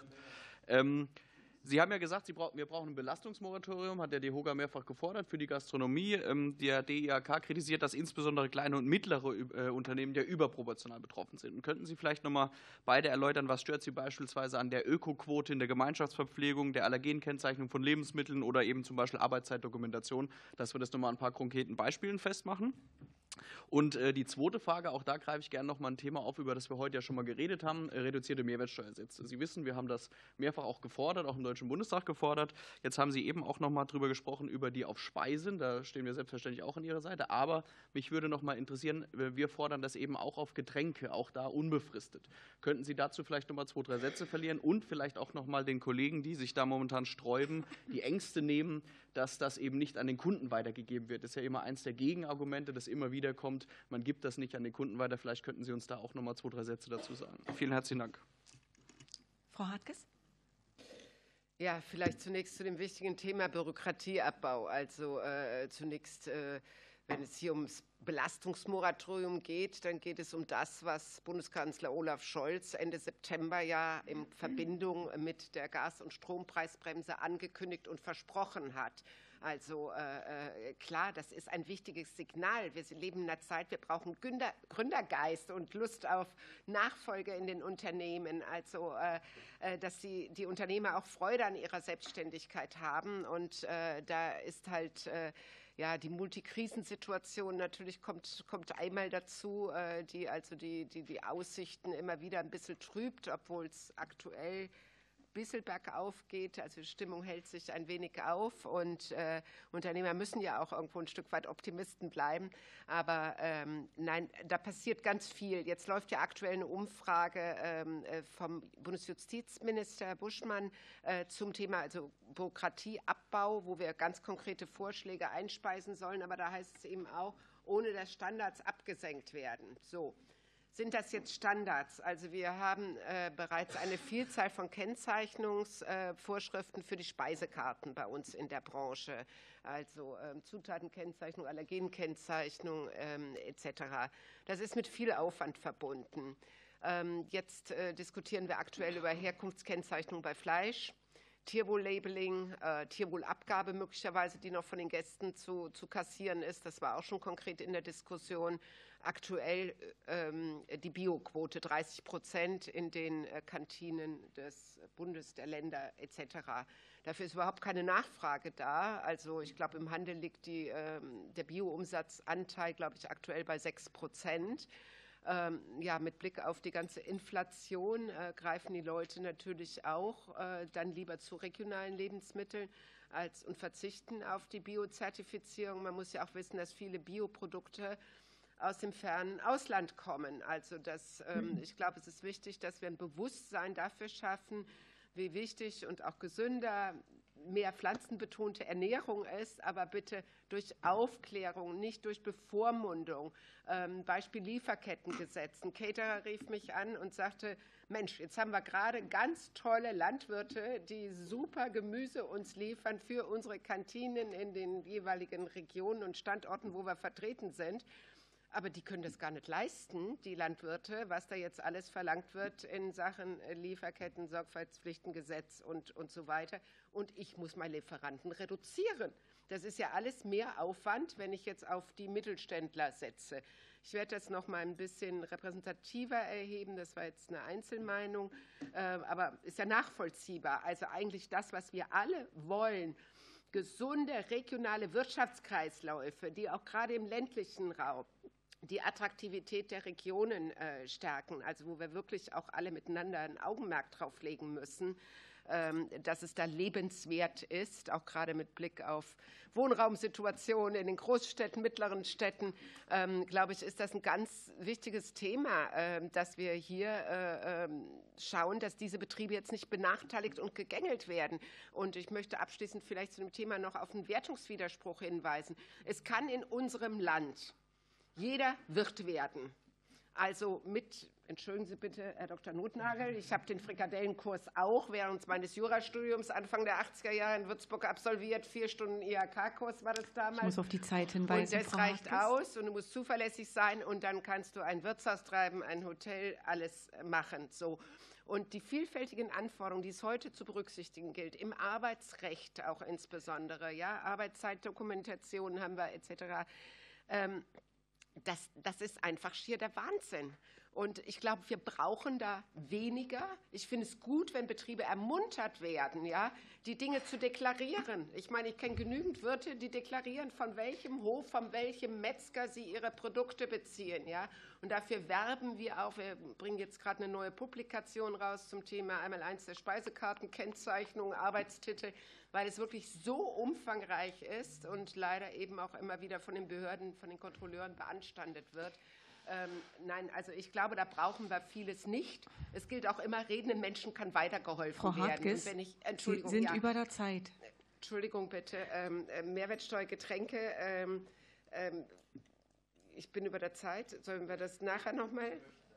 [SPEAKER 11] Sie haben ja gesagt, wir brauchen ein Belastungsmoratorium, hat der DEHOGA mehrfach gefordert für die Gastronomie. Der DIHK kritisiert, dass insbesondere kleine und mittlere Unternehmen ja überproportional betroffen sind. Und könnten Sie vielleicht nochmal beide erläutern, was stört Sie beispielsweise an der Ökoquote in der Gemeinschaftsverpflegung, der Allergenkennzeichnung von Lebensmitteln oder eben zum Beispiel Arbeitszeitdokumentation, dass wir das nochmal an ein paar konkreten Beispielen festmachen? Und die zweite Frage, auch da greife ich gerne noch mal ein Thema auf, über das wir heute ja schon mal geredet haben, reduzierte Mehrwertsteuersätze. Sie wissen, wir haben das mehrfach auch gefordert, auch im Deutschen Bundestag gefordert. Jetzt haben Sie eben auch noch mal drüber gesprochen, über die auf Speisen, da stehen wir selbstverständlich auch an Ihrer Seite, aber mich würde noch mal interessieren, wir fordern das eben auch auf Getränke, auch da unbefristet. Könnten Sie dazu vielleicht noch mal 2, 3 Sätze verlieren und vielleicht auch noch mal den Kollegen, die sich da momentan sträuben, die Ängste nehmen, dass das eben nicht an den Kunden weitergegeben wird. Das ist ja immer eins der Gegenargumente, das immer wieder kommt. Man gibt das nicht an den Kunden weiter. Vielleicht könnten Sie uns da auch noch mal 2, 3 Sätze dazu sagen. Vielen herzlichen Dank.
[SPEAKER 1] Frau Hartges?
[SPEAKER 7] Ja, vielleicht zunächst zu dem wichtigen Thema Bürokratieabbau. Also zunächst, wenn es hier ums Belastungsmoratorium geht, dann geht es um das, was Bundeskanzler Olaf Scholz Ende September ja in Verbindung mit der Gas- und Strompreisbremse angekündigt und versprochen hat. Also klar, das ist ein wichtiges Signal. Wir leben in einer Zeit, wir brauchen Gründergeist und Lust auf Nachfolge in den Unternehmen. Also dass die Unternehmer auch Freude an ihrer Selbstständigkeit haben. Und da ist halt ja, die Multikrisensituation natürlich kommt einmal dazu, die die Aussichten immer wieder ein bisschen trübt, obwohl es aktuell ein bisschen bergauf geht. Also die Stimmung hält sich ein wenig auf und Unternehmer müssen ja auch irgendwo ein Stück weit Optimisten bleiben. Aber nein, da passiert ganz viel. Jetzt läuft ja aktuell eine Umfrage vom Bundesjustizminister Buschmann zum Thema also Bürokratieabbau, wo wir ganz konkrete Vorschläge einspeisen sollen. Aber da heißt es eben auch, ohne dass Standards abgesenkt werden. So. sind das jetzt Standards? Also wir haben bereits eine Vielzahl von Kennzeichnungsvorschriften für die Speisekarten bei uns in der Branche, also Zutatenkennzeichnung, Allergenkennzeichnung etc. Das ist mit viel Aufwand verbunden. Jetzt diskutieren wir aktuell über Herkunftskennzeichnung bei Fleisch, Tierwohl-Labeling, Tierwohlabgabe möglicherweise, die noch von den Gästen zu kassieren ist. Das war auch schon konkret in der Diskussion. Aktuell die Bioquote 30% in den Kantinen des Bundes, der Länder etc. Dafür ist überhaupt keine Nachfrage da. Also ich glaube, im Handel liegt der Bio-Umsatzanteil, glaube ich, aktuell bei 6%. Ja, mit Blick auf die ganze Inflation greifen die Leute natürlich auch dann lieber zu regionalen Lebensmitteln und verzichten auf die Biozertifizierung. Man muss ja auch wissen, dass viele Bioprodukte aus dem fernen Ausland kommen. Also ich glaube, es ist wichtig, dass wir ein Bewusstsein dafür schaffen, wie wichtig und auch gesünder mehr pflanzenbetonte Ernährung ist, aber bitte durch Aufklärung, nicht durch Bevormundung. Beispiel Lieferkettengesetz. Ein Caterer rief mich an und sagte, Mensch, jetzt haben wir gerade ganz tolle Landwirte, die super Gemüse uns liefern für unsere Kantinen in den jeweiligen Regionen und Standorten, wo wir vertreten sind. Aber die können das gar nicht leisten, die Landwirte, was da jetzt alles verlangt wird in Sachen Lieferketten, Sorgfaltspflichtengesetz und so weiter. Und ich muss meine Lieferanten reduzieren. Das ist ja alles mehr Aufwand, wenn ich jetzt auf die Mittelständler setze. Ich werde das noch mal ein bisschen repräsentativer erheben. Das war jetzt eine Einzelmeinung, aber ist ja nachvollziehbar. Also eigentlich das, was wir alle wollen, gesunde regionale Wirtschaftskreisläufe, die auch gerade im ländlichen Raum die Attraktivität der Regionen stärken, also wo wir wirklich auch alle miteinander ein Augenmerk drauf legen müssen, dass es da lebenswert ist, auch gerade mit Blick auf Wohnraumsituationen in den Großstädten, mittleren Städten, glaube ich, ist das ein ganz wichtiges Thema, dass wir hier schauen, dass diese Betriebe jetzt nicht benachteiligt und gegängelt werden. Und ich möchte abschließend vielleicht zu dem Thema noch auf einen Wertungswiderspruch hinweisen. Es kann in unserem Land jeder Wirt werden. Also entschuldigen Sie bitte, Herr Dr. Notnagel, ich habe den Frikadellenkurs auch während meines Jurastudiums Anfang der 80er Jahre in Würzburg absolviert. 4 Stunden IHK-Kurs war das damals.
[SPEAKER 1] Ich muss auf die Zeit hinweisen.
[SPEAKER 7] Und das reicht aus und du musst zuverlässig sein und dann kannst du ein Wirtshaus treiben, ein Hotel, alles machen. So. Und die vielfältigen Anforderungen, die es heute zu berücksichtigen gilt, im Arbeitsrecht auch insbesondere, ja, Arbeitszeitdokumentation haben wir etc., das ist einfach schier der Wahnsinn. Und ich glaube, wir brauchen da weniger. Ich finde es gut, wenn Betriebe ermuntert werden, ja, die Dinge zu deklarieren. Ich meine, ich kenne genügend Wirte, die deklarieren, von welchem Hof, von welchem Metzger sie ihre Produkte beziehen. Ja. Und dafür werben wir auch. Wir bringen jetzt gerade eine neue Publikation raus zum Thema einmal 1 der Speisekartenkennzeichnung, Arbeitstitel, weil es wirklich so umfangreich ist und leider eben auch immer wieder von den Behörden, von den Kontrolleuren beanstandet wird. Nein, also ich glaube, da brauchen wir vieles nicht. Es gilt auch immer, redenden Menschen kann weitergeholfen
[SPEAKER 1] Frau Hartges,
[SPEAKER 7] werden.
[SPEAKER 1] Sie sind über der Zeit.
[SPEAKER 7] Entschuldigung bitte, Mehrwertsteuer, Getränke, ich bin über der Zeit. Sollen wir das nachher nochmal?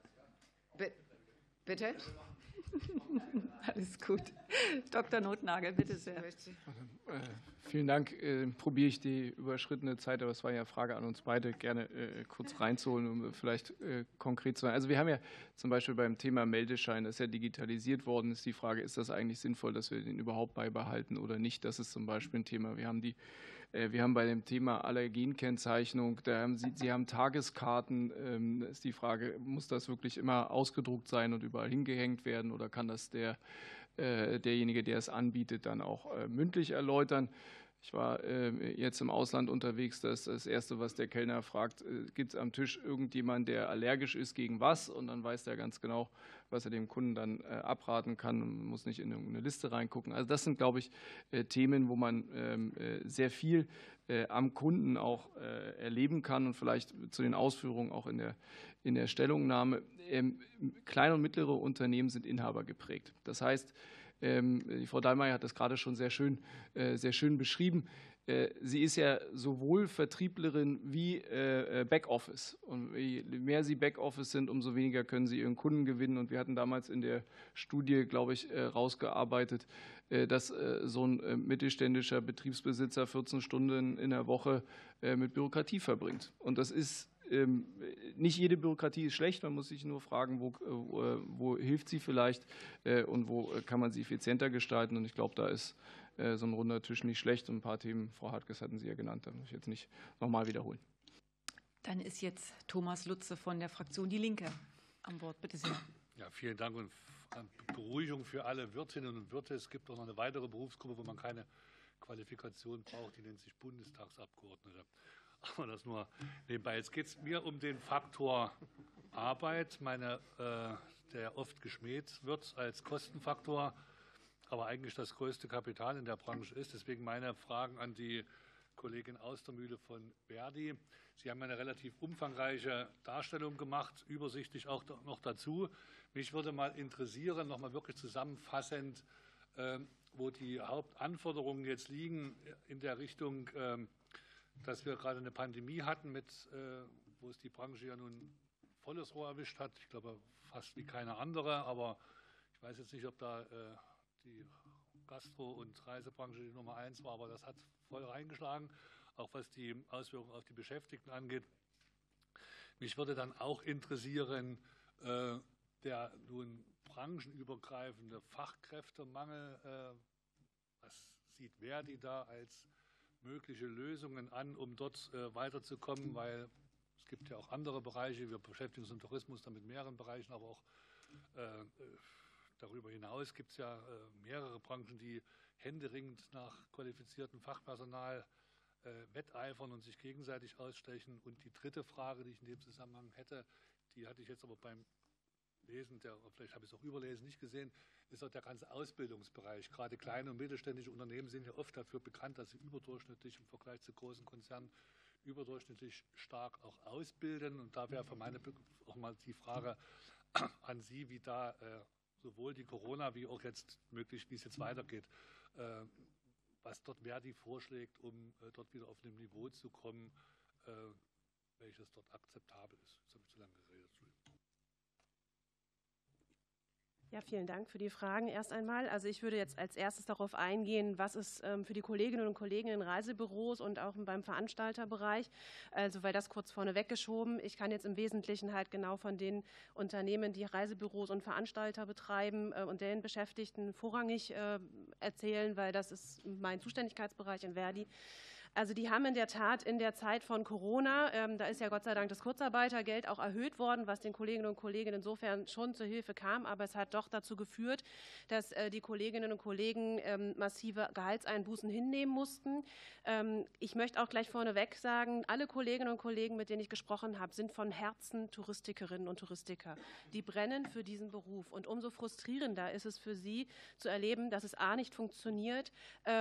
[SPEAKER 7] Bitte?
[SPEAKER 1] Alles gut. Dr. Notnagel, bitte sehr.
[SPEAKER 5] Vielen Dank. Probiere ich die überschrittene Zeit, aber es war ja eine Frage an uns beide, gerne kurz reinzuholen, um vielleicht konkret zu sein. Also wir haben ja zum Beispiel beim Thema Meldeschein, das ist ja digitalisiert worden, ist die Frage, ist das eigentlich sinnvoll, dass wir den überhaupt beibehalten oder nicht? Das ist zum Beispiel ein Thema. Wir haben bei dem Thema Allergenkennzeichnung, Sie haben Tageskarten, ist die Frage, muss das wirklich immer ausgedruckt sein und überall hingehängt werden oder kann das derjenige, der es anbietet, dann auch mündlich erläutern? Ich war jetzt im Ausland unterwegs, das ist das Erste, was der Kellner fragt, gibt es am Tisch irgendjemanden, der allergisch ist gegen was? Und dann weiß der ganz genau, was er dem Kunden dann abraten kann und muss nicht in irgendeine Liste reingucken. Also das sind, glaube ich, Themen, wo man sehr viel am Kunden auch erleben kann und vielleicht zu den Ausführungen auch in der Stellungnahme. Kleine und mittlere Unternehmen sind inhabergeprägt. Das heißt, die Frau Dallmayr hat das gerade schon sehr schön beschrieben. sie ist ja sowohl Vertrieblerin wie Backoffice. Und je mehr Sie Backoffice sind, umso weniger können Sie Ihren Kunden gewinnen. Und wir hatten damals in der Studie, glaube ich, rausgearbeitet, dass so ein mittelständischer Betriebsbesitzer 14 Stunden in der Woche mit Bürokratie verbringt. Und das ist nicht jede Bürokratie ist schlecht, man muss sich nur fragen, wo hilft sie vielleicht und wo kann man sie effizienter gestalten. Und ich glaube, da ist so ein runder Tisch nicht schlecht. Und ein paar Themen, Frau Hartges, hatten Sie ja genannt, da muss ich jetzt nicht nochmal wiederholen.
[SPEAKER 1] Dann ist jetzt Thomas Lutze von der Fraktion Die Linke am Wort. Bitte sehr.
[SPEAKER 12] Ja, vielen Dank und Beruhigung für alle Wirtinnen und Wirte. Es gibt auch noch eine weitere Berufsgruppe, wo man keine Qualifikation braucht, die nennt sich Bundestagsabgeordnete. Aber das nur nebenbei. Jetzt geht es mir um den Faktor Arbeit, der oft geschmäht wird als Kostenfaktor, aber eigentlich das größte Kapital in der Branche ist. Deswegen meine Fragen an die Kollegin Austermühle von Verdi. Sie haben eine relativ umfangreiche Darstellung gemacht, übersichtlich auch noch dazu. Mich würde mal interessieren, noch mal wirklich zusammenfassend, wo die Hauptanforderungen jetzt liegen in der Richtung, dass wir gerade eine Pandemie hatten, wo es die Branche ja nun volles Rohr erwischt hat. Ich glaube, fast wie keine andere. Aber ich weiß jetzt nicht, ob da die Gastro- und Reisebranche die Nummer 1 war. Aber das hat voll reingeschlagen, auch was die Auswirkungen auf die Beschäftigten angeht. Mich würde dann auch interessieren, der nun branchenübergreifende Fachkräftemangel. Was sieht Verdi da als mögliche Lösungen an, um dort weiterzukommen, weil es gibt ja auch andere Bereiche, wir beschäftigen uns im Tourismus dann mit mehreren Bereichen, aber auch darüber hinaus gibt es ja mehrere Branchen, die händeringend nach qualifiziertem Fachpersonal wetteifern und sich gegenseitig ausstechen. Und die dritte Frage, die ich in dem Zusammenhang hätte, die hatte ich jetzt aber beim Lesen, vielleicht habe ich es auch überlesen, nicht gesehen, ist auch der ganze Ausbildungsbereich. Gerade kleine und mittelständische Unternehmen sind ja oft dafür bekannt, dass sie überdurchschnittlich im Vergleich zu großen Konzernen überdurchschnittlich stark auch ausbilden. Und da wäre für meine auch mal die Frage an Sie, wie da sowohl die Corona wie auch jetzt möglich, wie es jetzt weitergeht, was dort Verdi vorschlägt, um dort wieder auf einem Niveau zu kommen, welches dort akzeptabel ist. Jetzt habe ich zu lange geredet.
[SPEAKER 13] Ja, vielen Dank für die Fragen erst einmal. Also ich würde jetzt als erstes darauf eingehen, was ist für die Kolleginnen und Kollegen in Reisebüros und auch beim Veranstalterbereich, also weil das kurz vorne weggeschoben. Ich kann jetzt im Wesentlichen halt genau von den Unternehmen, die Reisebüros und Veranstalter betreiben und deren Beschäftigten vorrangig erzählen, weil das ist mein Zuständigkeitsbereich in Verdi. Also die haben in der Tat in der Zeit von Corona, da ist ja Gott sei Dank das Kurzarbeitergeld auch erhöht worden, was den Kolleginnen und Kollegen insofern schon zur Hilfe kam, aber es hat doch dazu geführt, dass die Kolleginnen und Kollegen massive Gehaltseinbußen hinnehmen mussten. Ich möchte auch gleich vorneweg sagen, alle Kolleginnen und Kollegen, mit denen ich gesprochen habe, sind von Herzen Touristikerinnen und Touristiker. Die brennen für diesen Beruf und umso frustrierender ist es für sie zu erleben, dass es A nicht funktioniert,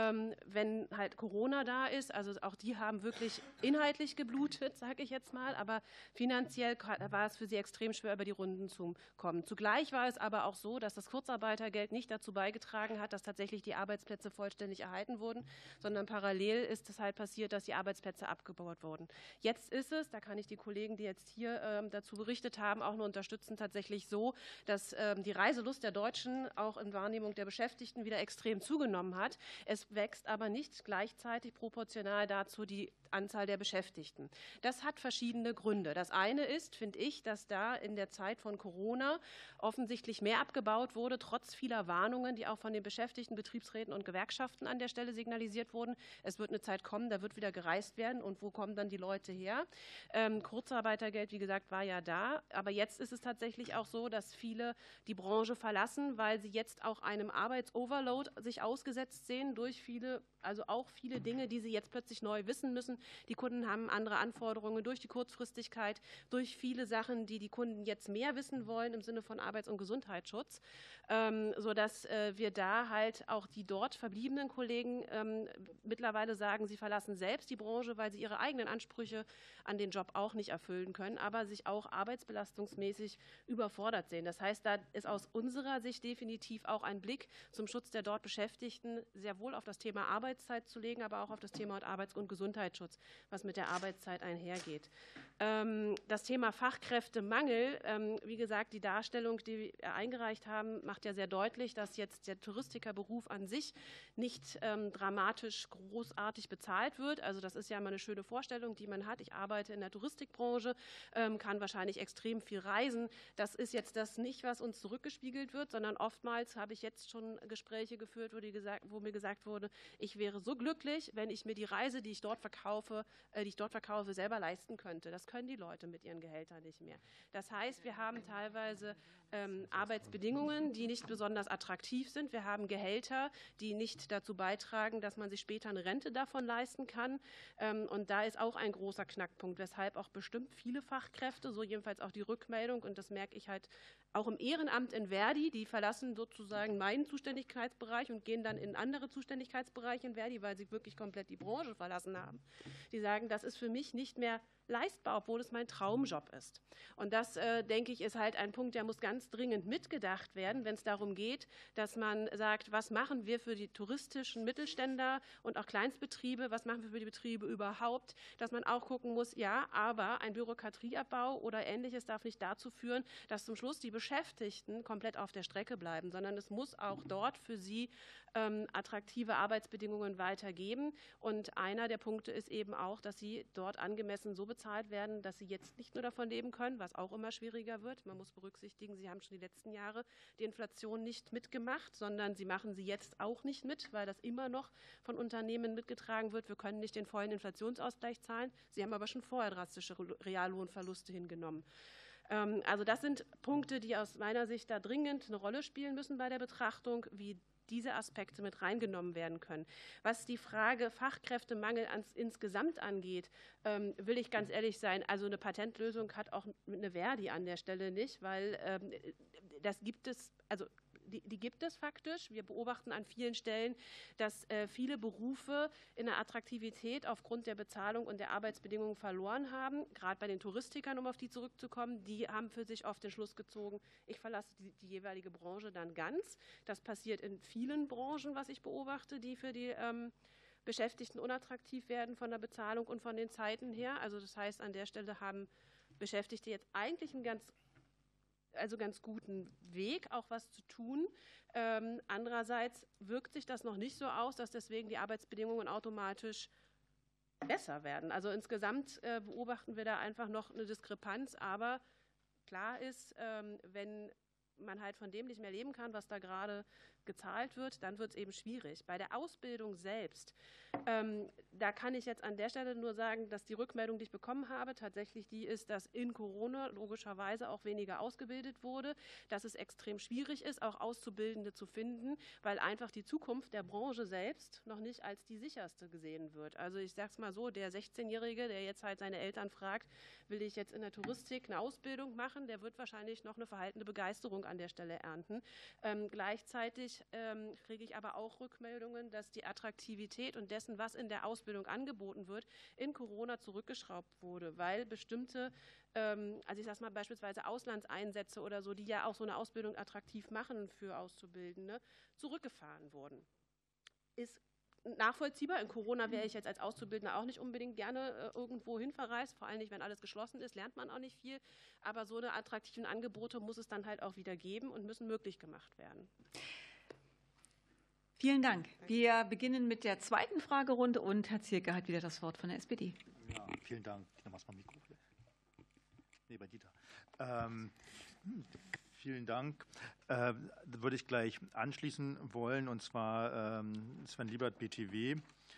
[SPEAKER 13] wenn halt Corona da ist. Also auch die haben wirklich inhaltlich geblutet, sage ich jetzt mal, aber finanziell war es für sie extrem schwer, über die Runden zu kommen. Zugleich war es aber auch so, dass das Kurzarbeitergeld nicht dazu beigetragen hat, dass tatsächlich die Arbeitsplätze vollständig erhalten wurden, sondern parallel ist es halt passiert, dass die Arbeitsplätze abgebaut wurden. Jetzt ist es, da kann ich die Kollegen, die jetzt hier dazu berichtet haben, auch nur unterstützen, tatsächlich so, dass die Reiselust der Deutschen auch in Wahrnehmung der Beschäftigten wieder extrem zugenommen hat. Es wächst aber nicht gleichzeitig proportional dazu die Anzahl der Beschäftigten. Das hat verschiedene Gründe. Das eine ist, finde ich, dass da in der Zeit von Corona offensichtlich mehr abgebaut wurde, trotz vieler Warnungen, die auch von den Beschäftigten, Betriebsräten und Gewerkschaften an der Stelle signalisiert wurden. Es wird eine Zeit kommen, da wird wieder gereist werden und wo kommen dann die Leute her? Kurzarbeitergeld, wie gesagt, war ja da, aber jetzt ist es tatsächlich auch so, dass viele die Branche verlassen, weil sie jetzt auch einem Arbeitsoverload sich ausgesetzt sehen durch viele, also auch viele Dinge, die sie jetzt plötzlich neu wissen müssen. Die Kunden haben andere Anforderungen durch die Kurzfristigkeit, durch viele Sachen, die die Kunden jetzt mehr wissen wollen im Sinne von Arbeits- und Gesundheitsschutz, sodass wir da halt auch die dort verbliebenen Kollegen mittlerweile sagen, sie verlassen selbst die Branche, weil sie ihre eigenen Ansprüche an den Job auch nicht erfüllen können, aber sich auch arbeitsbelastungsmäßig überfordert sehen. Das heißt, da ist aus unserer Sicht definitiv auch ein Blick zum Schutz der dort Beschäftigten sehr wohl auf das Thema Arbeit Arbeitszeit zu legen, aber auch auf das Thema Arbeits- und Gesundheitsschutz, was mit der Arbeitszeit einhergeht. Das Thema Fachkräftemangel, wie gesagt, die Darstellung, die wir eingereicht haben, macht ja sehr deutlich, dass jetzt der Touristikerberuf an sich nicht dramatisch großartig bezahlt wird. Also das ist ja immer eine schöne Vorstellung, die man hat. Ich arbeite in der Touristikbranche, kann wahrscheinlich extrem viel reisen. Das ist jetzt das nicht, was uns zurückgespiegelt wird, sondern oftmals habe ich jetzt schon Gespräche geführt, wo mir gesagt wurde, ich wäre so glücklich, wenn ich mir die Reise, die ich dort verkaufe, selber leisten könnte. Das können die Leute mit ihren Gehältern nicht mehr. Das heißt, wir haben teilweise Arbeitsbedingungen, die nicht besonders attraktiv sind. Wir haben Gehälter, die nicht dazu beitragen, dass man sich später eine Rente davon leisten kann. Und da ist auch ein großer Knackpunkt, weshalb auch bestimmt viele Fachkräfte, so jedenfalls auch die Rückmeldung, und das merke ich halt auch im Ehrenamt in Verdi, die verlassen sozusagen meinen Zuständigkeitsbereich und gehen dann in andere Zuständigkeitsbereiche in Verdi, weil sie wirklich komplett die Branche verlassen haben. Die sagen, das ist für mich nicht mehr leistbar, obwohl es mein Traumjob ist. Und das, denke ich, ist halt ein Punkt, der muss ganz dringend mitgedacht werden, wenn es darum geht, dass man sagt, was machen wir für die touristischen Mittelständler und auch Kleinstbetriebe, was machen wir für die Betriebe überhaupt, dass man auch gucken muss, ja, aber ein Bürokratieabbau oder Ähnliches darf nicht dazu führen, dass zum Schluss die Beschäftigten komplett auf der Strecke bleiben, sondern es muss auch dort für sie attraktive Arbeitsbedingungen weitergeben. Und einer der Punkte ist eben auch, dass sie dort angemessen so bezahlt werden, dass sie jetzt nicht nur davon leben können, was auch immer schwieriger wird. Man muss berücksichtigen, sie haben schon die letzten Jahre die Inflation nicht mitgemacht, sondern sie machen sie jetzt auch nicht mit, weil das immer noch von Unternehmen mitgetragen wird. Wir können nicht den vollen Inflationsausgleich zahlen. Sie haben aber schon vorher drastische Reallohnverluste hingenommen. Also das sind Punkte, die aus meiner Sicht da dringend eine Rolle spielen müssen bei der Betrachtung, wie diese Aspekte mit reingenommen werden können. Was die Frage Fachkräftemangel insgesamt angeht, will ich ganz ehrlich sein, also eine Patentlösung hat auch eine Verdi an der Stelle nicht, weil das gibt es, also die gibt es faktisch. Wir beobachten an vielen Stellen, dass viele Berufe in der Attraktivität aufgrund der Bezahlung und der Arbeitsbedingungen verloren haben. Gerade bei den Touristikern, um auf die zurückzukommen, die haben für sich oft den Schluss gezogen, ich verlasse die jeweilige Branche dann ganz. Das passiert in vielen Branchen, was ich beobachte, die für die Beschäftigten unattraktiv werden von der Bezahlung und von den Zeiten her. Also das heißt, an der Stelle haben Beschäftigte jetzt eigentlich einen ganz guten Weg, auch was zu tun. Andererseits wirkt sich das noch nicht so aus, dass deswegen die Arbeitsbedingungen automatisch besser werden. Also insgesamt beobachten wir da einfach noch eine Diskrepanz, aber klar ist, wenn man halt von dem nicht mehr leben kann, was da gerade gezahlt wird, dann wird es eben schwierig. Bei der Ausbildung selbst, da kann ich jetzt an der Stelle nur sagen, dass die Rückmeldung, die ich bekommen habe, tatsächlich die ist, dass in Corona logischerweise auch weniger ausgebildet wurde, dass es extrem schwierig ist, auch Auszubildende zu finden, weil einfach die Zukunft der Branche selbst noch nicht als die sicherste gesehen wird. Also ich sage es mal so, der 16-Jährige, der jetzt halt seine Eltern fragt, will ich jetzt in der Touristik eine Ausbildung machen, der wird wahrscheinlich noch eine verhaltene Begeisterung an der Stelle ernten. Gleichzeitig kriege ich aber auch Rückmeldungen, dass die Attraktivität und dessen, was in der Ausbildung angeboten wird, in Corona zurückgeschraubt wurde, weil bestimmte, also ich sage mal beispielsweise Auslandseinsätze oder so, die ja auch so eine Ausbildung attraktiv machen für Auszubildende, zurückgefahren wurden. Ist nachvollziehbar. In Corona wäre ich jetzt als Auszubildender auch nicht unbedingt gerne irgendwo hin verreist, vor allem nicht, wenn alles geschlossen ist, lernt man auch nicht viel. Aber so eine attraktiven Angebote muss es dann halt auch wieder geben und müssen möglich gemacht werden.
[SPEAKER 1] Vielen Dank. Wir beginnen mit der zweiten Fragerunde und Herr Zierke hat wieder das Wort von der SPD.
[SPEAKER 3] Ja, vielen Dank. Ich mach's mal Mikro. Nee, bei Dieter. Vielen Dank. Da würde ich gleich anschließen wollen, und zwar Sven Liebert, BTW.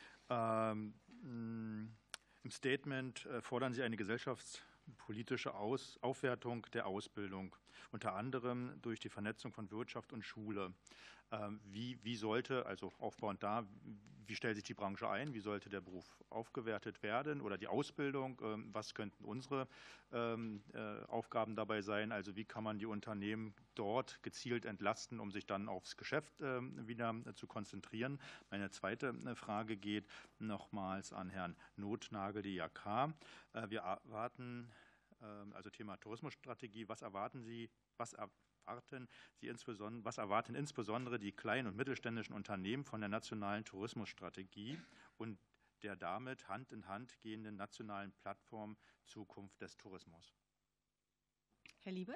[SPEAKER 3] Im Statement fordern Sie eine gesellschaftspolitische Aufwertung der Ausbildung, unter anderem durch die Vernetzung von Wirtschaft und Schule. Wie sollte, also aufbauend da, wie stellt sich die Branche ein? Wie sollte der Beruf aufgewertet werden oder die Ausbildung? Was könnten unsere Aufgaben dabei sein? Also wie kann man die Unternehmen dort gezielt entlasten, um sich dann aufs Geschäft wieder zu konzentrieren? Meine zweite Frage geht nochmals an Herrn Nothnagel, die IHK. Wir erwarten, also Thema Tourismusstrategie, was erwarten Sie, was was erwarten insbesondere die kleinen und mittelständischen Unternehmen von der nationalen Tourismusstrategie und der damit Hand in Hand gehenden nationalen Plattform Zukunft des Tourismus?
[SPEAKER 1] Herr Liebert?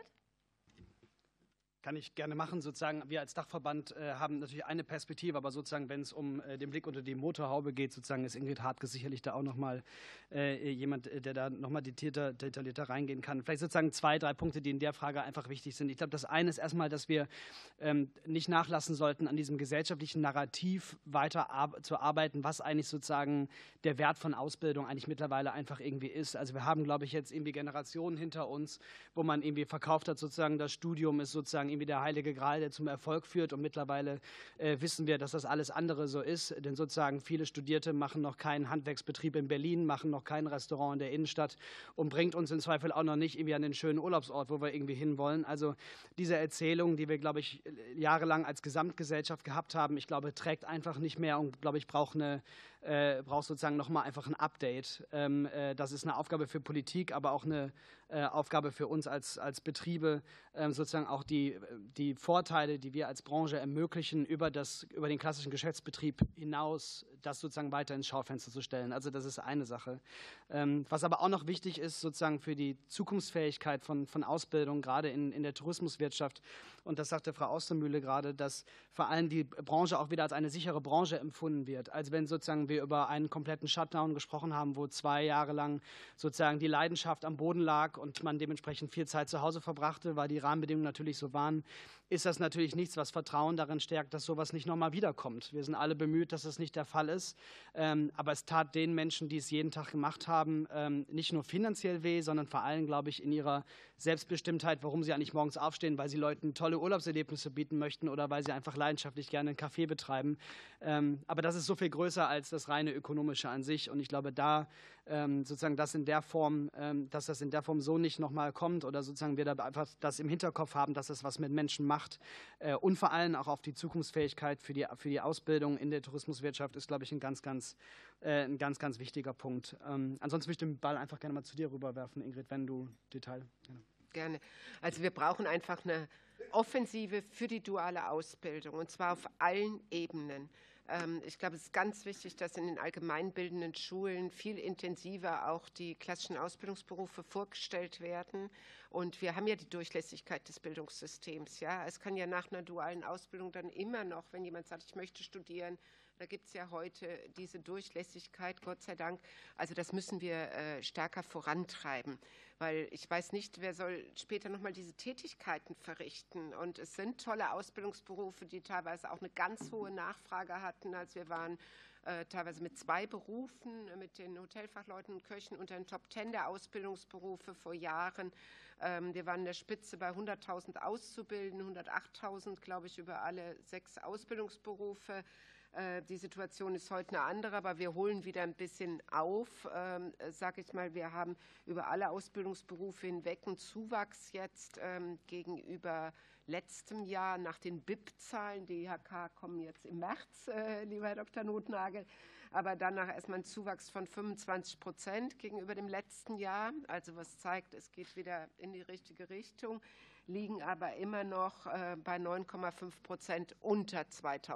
[SPEAKER 4] Kann ich gerne machen. Sozusagen, wir als Dachverband haben natürlich eine Perspektive, aber sozusagen, wenn es um den Blick unter die Motorhaube geht, sozusagen ist Ingrid Hartges sicherlich da auch nochmal jemand, der da nochmal detaillierter reingehen kann. Vielleicht sozusagen 2, 3 Punkte, die in der Frage einfach wichtig sind. Ich glaube, das eine ist erstmal, dass wir nicht nachlassen sollten, an diesem gesellschaftlichen Narrativ weiter zu arbeiten, was eigentlich sozusagen der Wert von Ausbildung eigentlich mittlerweile einfach irgendwie ist. Also wir haben, glaube ich, jetzt irgendwie Generationen hinter uns, wo man irgendwie verkauft hat, sozusagen das Studium ist sozusagen irgendwie der heilige Gral, der zum Erfolg führt. Und mittlerweile wissen wir, dass das alles andere so ist. Denn sozusagen viele Studierte machen noch keinen Handwerksbetrieb in Berlin, machen noch kein Restaurant in der Innenstadt und bringt uns im Zweifel auch noch nicht irgendwie an den schönen Urlaubsort, wo wir irgendwie hinwollen. Also diese Erzählung, die wir, glaube ich, jahrelang als Gesamtgesellschaft gehabt haben, ich glaube, trägt einfach nicht mehr und, glaube ich, braucht sozusagen nochmal einfach ein Update. Das ist eine Aufgabe für Politik, aber auch eine Aufgabe für uns als Betriebe, sozusagen auch die Vorteile, die wir als Branche ermöglichen, über den klassischen Geschäftsbetrieb hinaus, das sozusagen weiter ins Schaufenster zu stellen. Also das ist eine Sache. Was aber auch noch wichtig ist, sozusagen für die Zukunftsfähigkeit von Ausbildung, gerade in der Tourismuswirtschaft, und das sagte Frau Austermühle gerade, dass vor allem die Branche auch wieder als eine sichere Branche empfunden wird. Also wenn sozusagen wir über einen kompletten Shutdown gesprochen haben, wo 2 Jahre lang sozusagen die Leidenschaft am Boden lag und man dementsprechend viel Zeit zu Hause verbrachte, weil die Rahmenbedingungen natürlich so waren, ist das natürlich nichts, was Vertrauen darin stärkt, dass sowas nicht nochmal wiederkommt. Wir sind alle bemüht, dass das nicht der Fall ist. Aber es tat den Menschen, die es jeden Tag gemacht haben, nicht nur finanziell weh, sondern vor allem, glaube ich, in ihrer Selbstbestimmtheit, warum sie eigentlich morgens aufstehen, weil sie Leuten tolle Urlaubserlebnisse bieten möchten oder weil sie einfach leidenschaftlich gerne einen Café betreiben. Aber das ist so viel größer als das reine Ökonomische an sich. Und ich glaube, da sozusagen dass das in der Form so nicht nochmal kommt oder sozusagen wir da einfach das im Hinterkopf haben, dass es was mit Menschen macht und vor allem auch auf die Zukunftsfähigkeit für die Ausbildung in der Tourismuswirtschaft ist, glaube ich, ein ganz, ganz wichtiger Punkt. Ansonsten würde ich den Ball einfach gerne mal zu dir rüberwerfen, Ingrid, wenn du Detail.
[SPEAKER 7] Gerne. Also wir brauchen einfach eine Offensive für die duale Ausbildung und zwar auf allen Ebenen. Ich glaube, es ist ganz wichtig, dass in den allgemeinbildenden Schulen viel intensiver auch die klassischen Ausbildungsberufe vorgestellt werden. Und wir haben ja die Durchlässigkeit des Bildungssystems. Ja? Es kann ja nach einer dualen Ausbildung dann immer noch, wenn jemand sagt, ich möchte studieren, da gibt es ja heute diese Durchlässigkeit, Gott sei Dank. Also das müssen wir stärker vorantreiben, weil ich weiß nicht, wer soll später nochmal diese Tätigkeiten verrichten. Und es sind tolle Ausbildungsberufe, die teilweise auch eine ganz hohe Nachfrage hatten. Also wir waren teilweise mit 2 Berufen, mit den Hotelfachleuten und Köchen unter den Top 10 der Ausbildungsberufe vor Jahren. Wir waren in der Spitze bei 100.000 Auszubildenden, 108.000, glaube ich, über alle 6 Ausbildungsberufe. Die Situation ist heute eine andere, aber wir holen wieder ein bisschen auf, sage ich mal. Wir haben über alle Ausbildungsberufe hinweg einen Zuwachs jetzt gegenüber letztem Jahr nach den BIP-Zahlen. Die IHK kommen jetzt im März, lieber Herr Dr. Nothnagel, aber danach erstmal ein Zuwachs von 25% gegenüber dem letzten Jahr. Also was zeigt, es geht wieder in die richtige Richtung, liegen aber immer noch bei 9,5% unter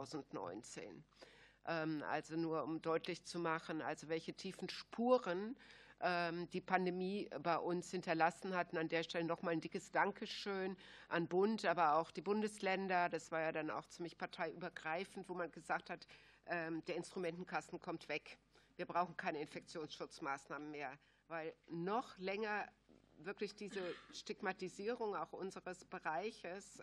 [SPEAKER 7] 2019. Also nur um deutlich zu machen, also welche tiefen Spuren die Pandemie bei uns hinterlassen hat. Und an der Stelle nochmal ein dickes Dankeschön an Bund, aber auch die Bundesländer. Das war ja dann auch ziemlich parteiübergreifend, wo man gesagt hat, der Instrumentenkasten kommt weg. Wir brauchen keine Infektionsschutzmaßnahmen mehr, weil noch länger wirklich diese Stigmatisierung auch unseres Bereiches,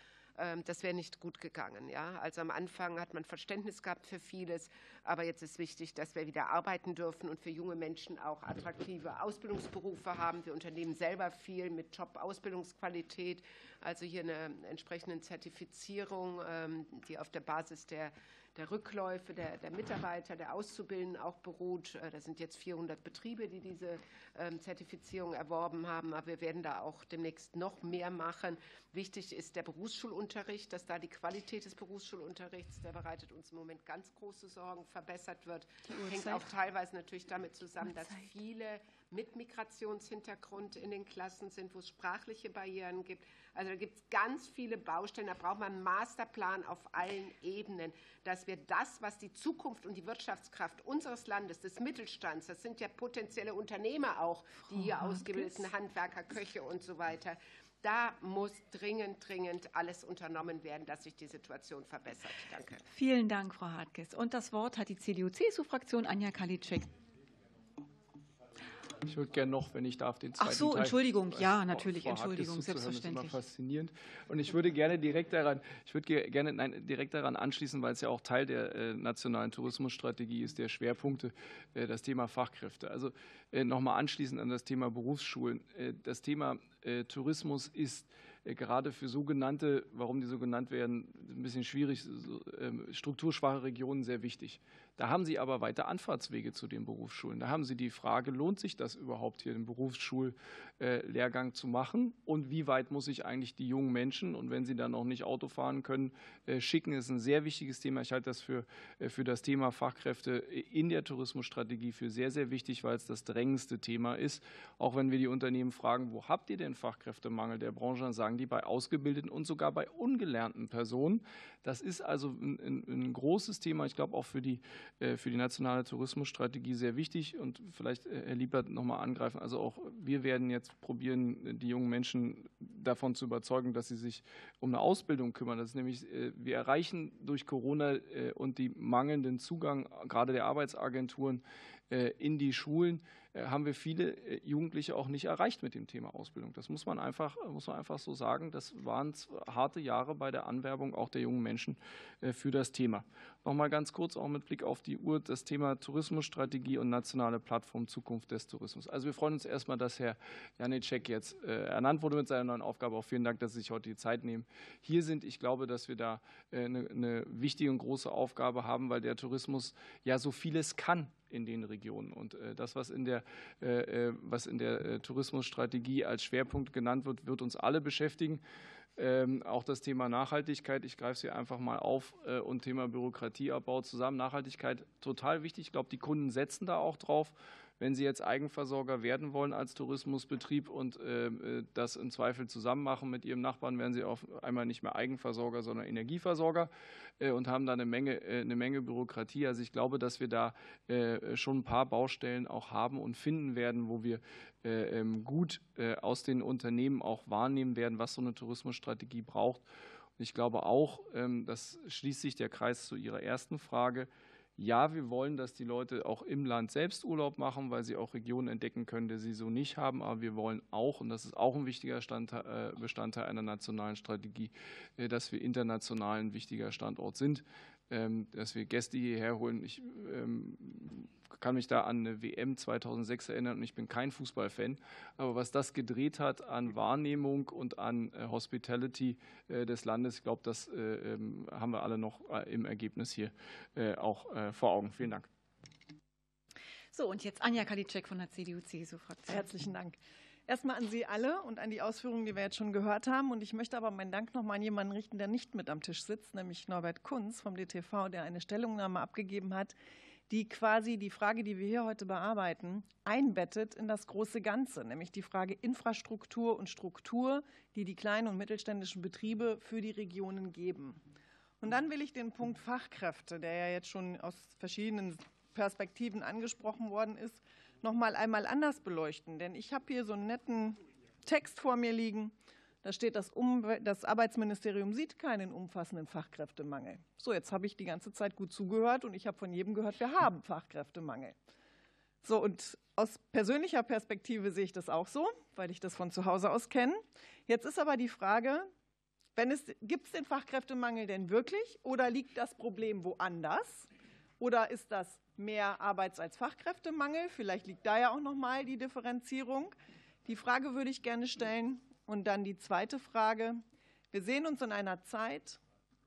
[SPEAKER 7] das wäre nicht gut gegangen. Ja? Also am Anfang hat man Verständnis gehabt für vieles, aber jetzt ist wichtig, dass wir wieder arbeiten dürfen und für junge Menschen auch attraktive Ausbildungsberufe haben. Wir unternehmen selber viel mit Top-Ausbildungsqualität, also hier eine entsprechende Zertifizierung, die auf der Basis der Rückläufe der Mitarbeiter, der Auszubildenden auch beruht. Da sind jetzt 400 Betriebe, die diese Zertifizierung erworben haben, aber wir werden da auch demnächst noch mehr machen. Wichtig ist der Berufsschulunterricht, dass da die Qualität des Berufsschulunterrichts, der bereitet uns im Moment ganz große Sorgen, verbessert wird. Hängt auch teilweise natürlich damit zusammen, dass viele mit Migrationshintergrund in den Klassen sind, wo es sprachliche Barrieren gibt. Also da gibt es ganz viele Baustellen. Da braucht man einen Masterplan auf allen Ebenen, dass wir das, was die Zukunft und die Wirtschaftskraft unseres Landes, des Mittelstands, das sind ja potenzielle Unternehmer auch, die hier ausgebildet sind, Handwerker, Köche und so weiter. Da muss dringend alles unternommen werden, dass sich die Situation verbessert. Danke.
[SPEAKER 1] Vielen Dank, Frau Hartges. Und das Wort hat die CDU-CSU-Fraktion, Anja Karliczek.
[SPEAKER 5] Ich würde gerne noch, wenn ich darf, den zweiten
[SPEAKER 1] Ach so,
[SPEAKER 5] Teil.
[SPEAKER 1] Entschuldigung, ja, natürlich,
[SPEAKER 5] Frau Hartges
[SPEAKER 1] Entschuldigung,
[SPEAKER 5] zuzuhören,
[SPEAKER 1] selbstverständlich.
[SPEAKER 5] Das ist immer faszinierend. Und ich würde gerne direkt daran anschließen, weil es ja auch Teil der nationalen Tourismusstrategie ist, der Schwerpunkte, das Thema Fachkräfte. Also nochmal anschließend an das Thema Berufsschulen. Das Thema Tourismus ist gerade für sogenannte, warum die so genannt werden, ein bisschen schwierig, strukturschwache Regionen sehr wichtig. Da haben Sie aber weiter Anfahrtswege zu den Berufsschulen. Da haben Sie die Frage, lohnt sich das überhaupt, hier den Berufsschullehrgang zu machen? Und wie weit muss ich eigentlich die jungen Menschen, und wenn sie dann noch nicht Auto fahren können, schicken? Das ist ein sehr wichtiges Thema. Ich halte das für das Thema Fachkräfte in der Tourismusstrategie für sehr, sehr wichtig, weil es das drängendste Thema ist. Auch wenn wir die Unternehmen fragen, wo habt ihr denn Fachkräftemangel der Branche, dann sagen die bei ausgebildeten und sogar bei ungelernten Personen. Das ist also ein großes Thema, ich glaube auch für die nationale Tourismusstrategie sehr wichtig. Und vielleicht, Herr Liebert, noch mal angreifen. Also auch wir werden jetzt probieren, die jungen Menschen davon zu überzeugen, dass sie sich um eine Ausbildung kümmern. Das ist nämlich, wir erreichen durch Corona und die mangelnden Zugang gerade der Arbeitsagenturen in die Schulen, haben wir viele Jugendliche auch nicht erreicht mit dem Thema Ausbildung. Das muss man einfach so sagen. Das waren harte Jahre bei der Anwerbung auch der jungen Menschen für das Thema. Noch mal ganz kurz, auch mit Blick auf die Uhr, das Thema Tourismusstrategie und nationale Plattform Zukunft des Tourismus. Also wir freuen uns erstmal, dass Herr Janicek jetzt ernannt wurde mit seiner neuen Aufgabe. Auch vielen Dank, dass Sie sich heute die Zeit nehmen. Hier sind, ich glaube, dass wir da eine wichtige und große Aufgabe haben, weil der Tourismus ja so vieles kann in den Regionen. Und das, was in der Tourismusstrategie als Schwerpunkt genannt wird, wird uns alle beschäftigen. Auch das Thema Nachhaltigkeit, ich greife es hier einfach mal auf, und Thema Bürokratieabbau zusammen. Nachhaltigkeit total wichtig. Ich glaube, die Kunden setzen da auch drauf. Wenn Sie jetzt Eigenversorger werden wollen als Tourismusbetrieb und das im Zweifel zusammen machen mit Ihrem Nachbarn, werden Sie auf einmal nicht mehr Eigenversorger, sondern Energieversorger und haben da eine Menge Bürokratie. Also ich glaube, dass wir da schon ein paar Baustellen auch haben und finden werden, wo wir gut aus den Unternehmen auch wahrnehmen werden, was so eine Tourismusstrategie braucht. Und ich glaube auch, das schließt sich der Kreis zu Ihrer ersten Frage. Ja, wir wollen, dass die Leute auch im Land selbst Urlaub machen, weil sie auch Regionen entdecken können, die sie so nicht haben. Aber wir wollen auch, und das ist auch ein wichtiger Bestandteil einer nationalen Strategie, dass wir international ein wichtiger Standort sind, dass wir Gäste hierher holen. Ich kann mich da an eine WM 2006 erinnern und ich bin kein Fußballfan. Aber was das gedreht hat an Wahrnehmung und an Hospitality des Landes, ich glaube, das haben wir alle noch im Ergebnis hier auch vor Augen. Vielen Dank.
[SPEAKER 1] So, und jetzt Anja Karliczek von der CDU-CSU-Fraktion.
[SPEAKER 14] Herzlichen Dank. Erstmal an Sie alle und an die Ausführungen, die wir jetzt schon gehört haben. Und ich möchte aber meinen Dank noch mal an jemanden richten, der nicht mit am Tisch sitzt, nämlich Norbert Kunz vom DTV, der eine Stellungnahme abgegeben hat, die quasi die Frage, die wir hier heute bearbeiten, einbettet in das große Ganze, nämlich die Frage Infrastruktur und Struktur, die die kleinen und mittelständischen Betriebe für die Regionen geben. Und dann will ich den Punkt Fachkräfte, der ja jetzt schon aus verschiedenen Perspektiven angesprochen worden ist, noch mal einmal anders beleuchten. Denn ich habe hier so einen netten Text vor mir liegen. Da steht, das Arbeitsministerium sieht keinen umfassenden Fachkräftemangel. So, jetzt habe ich die ganze Zeit gut zugehört und ich habe von jedem gehört, wir haben Fachkräftemangel. So, und aus persönlicher Perspektive sehe ich das auch so, weil ich das von zu Hause aus kenne. Jetzt ist aber die Frage, gibt es den Fachkräftemangel denn wirklich oder liegt das Problem woanders? Oder ist das mehr Arbeits- als Fachkräftemangel? Vielleicht liegt da ja auch noch mal die Differenzierung. Die Frage würde ich gerne stellen. Und dann die zweite Frage. Wir sehen uns in einer Zeit,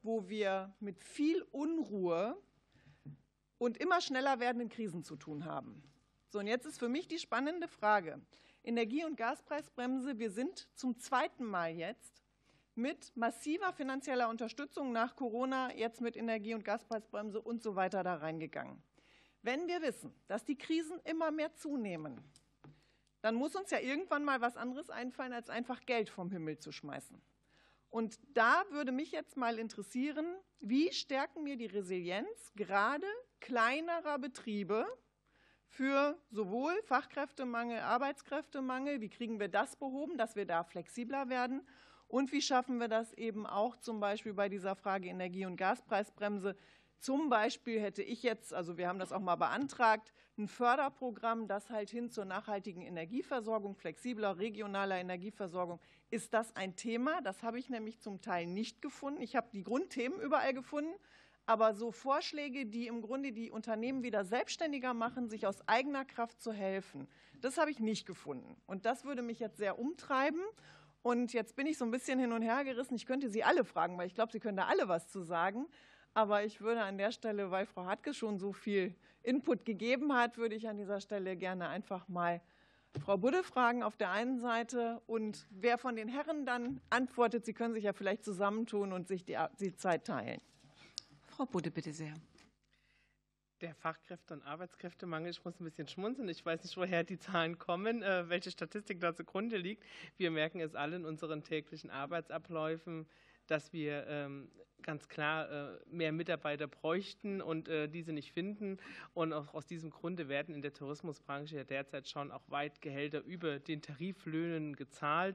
[SPEAKER 14] wo wir mit viel Unruhe und immer schneller werdenden Krisen zu tun haben. So, und jetzt ist für mich die spannende Frage. Energie- und Gaspreisbremse, wir sind zum zweiten Mal jetzt mit massiver finanzieller Unterstützung nach Corona, jetzt mit Energie- und Gaspreisbremse und so weiter da reingegangen. Wenn wir wissen, dass die Krisen immer mehr zunehmen, dann muss uns ja irgendwann mal was anderes einfallen, als einfach Geld vom Himmel zu schmeißen. Und da würde mich jetzt mal interessieren, wie stärken wir die Resilienz gerade kleinerer Betriebe für sowohl Fachkräftemangel, Arbeitskräftemangel, wie kriegen wir das behoben, dass wir da flexibler werden, und wie schaffen wir das eben auch zum Beispiel bei dieser Frage Energie- und Gaspreisbremse. Zum Beispiel hätte ich jetzt, also wir haben das auch mal beantragt, ein Förderprogramm, das halt hin zur nachhaltigen Energieversorgung, flexibler regionaler Energieversorgung, ist das ein Thema? Das habe ich nämlich zum Teil nicht gefunden. Ich habe die Grundthemen überall gefunden, aber so Vorschläge, die im Grunde die Unternehmen wieder selbstständiger machen, sich aus eigener Kraft zu helfen, das habe ich nicht gefunden. Und das würde mich jetzt sehr umtreiben. Und jetzt bin ich so ein bisschen hin und her gerissen. Ich könnte Sie alle fragen, weil ich glaube, Sie können da alle was zu sagen. Aber ich würde an der Stelle, weil Frau Hartges schon so viel Input gegeben hat, würde ich an dieser Stelle gerne einfach mal Frau Budde fragen auf der einen Seite. Und wer von den Herren dann antwortet, Sie können sich ja vielleicht zusammentun und sich die Zeit teilen.
[SPEAKER 1] Frau Budde, bitte sehr.
[SPEAKER 9] Der Fachkräfte- und Arbeitskräftemangel, ich muss ein bisschen schmunzeln. Ich weiß nicht, woher die Zahlen kommen, welche Statistik da zugrunde liegt. Wir merken es alle in unseren täglichen Arbeitsabläufen, dass wir ganz klar mehr Mitarbeiter bräuchten und diese nicht finden. Und auch aus diesem Grunde werden in der Tourismusbranche ja derzeit schon auch weit Gehälter über den Tariflöhnen gezahlt.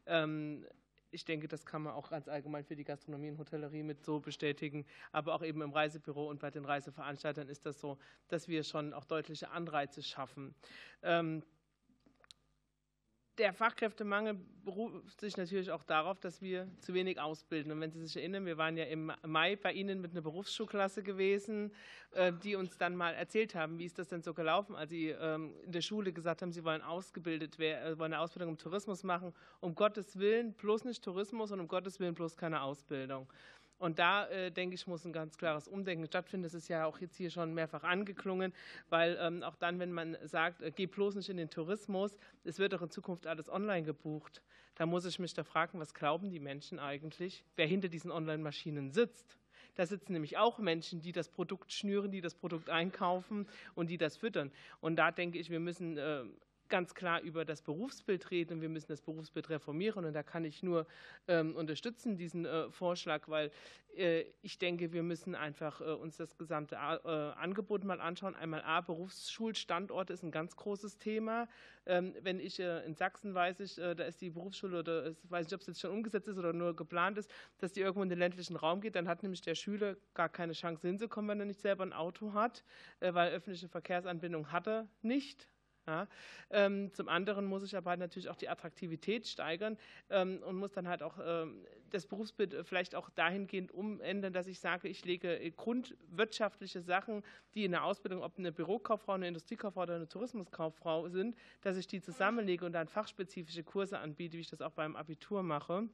[SPEAKER 9] Ich denke, das kann man auch ganz allgemein für die Gastronomie und Hotellerie mit so bestätigen. Aber auch eben im Reisebüro und bei den Reiseveranstaltern ist das so, dass wir schon auch deutliche Anreize schaffen. Der Fachkräftemangel beruft sich natürlich auch darauf, dass wir zu wenig ausbilden. Und wenn Sie sich erinnern, wir waren ja im Mai bei Ihnen mit einer Berufsschulklasse gewesen, die uns dann mal erzählt haben, wie ist das denn so gelaufen, als Sie in der Schule gesagt haben, Sie wollen ausgebildet werden, wollen eine Ausbildung im Tourismus machen. Um Gottes Willen bloß nicht Tourismus und um Gottes Willen bloß keine Ausbildung. Und da, denke ich, muss ein ganz klares Umdenken stattfinden. Das ist ja auch jetzt hier schon mehrfach angeklungen, weil auch dann, wenn man sagt, geh bloß nicht in den Tourismus, es wird doch in Zukunft alles online gebucht. Da muss ich mich da fragen, was glauben die Menschen eigentlich, wer hinter diesen Online-Maschinen sitzt? Da sitzen nämlich auch Menschen, die das Produkt schnüren, die das Produkt einkaufen und die das füttern. Und da denke ich, wir müssen ganz klar über das Berufsbild reden und wir müssen das Berufsbild reformieren. Und da kann ich nur unterstützen, diesen Vorschlag, weil ich denke, wir müssen einfach uns das gesamte Angebot mal anschauen. Einmal Berufsschulstandorte ist ein ganz großes Thema. Wenn ich in Sachsen weiß ich, da ist die Berufsschule, oder ich weiß nicht, ob es jetzt schon umgesetzt ist oder nur geplant ist, dass die irgendwo in den ländlichen Raum geht, dann hat nämlich der Schüler gar keine Chance hinzukommen, wenn er nicht selber ein Auto hat, weil öffentliche Verkehrsanbindung hat er nicht. Ja, zum anderen muss ich aber natürlich auch die Attraktivität steigern und muss dann halt auch das Berufsbild vielleicht auch dahingehend umändern, dass ich sage, ich lege grundwirtschaftliche Sachen, die in der Ausbildung, ob eine Bürokauffrau, eine Industriekauffrau oder eine Tourismuskauffrau sind, dass ich die zusammenlege und dann fachspezifische Kurse anbiete, wie ich das auch beim Abitur mache.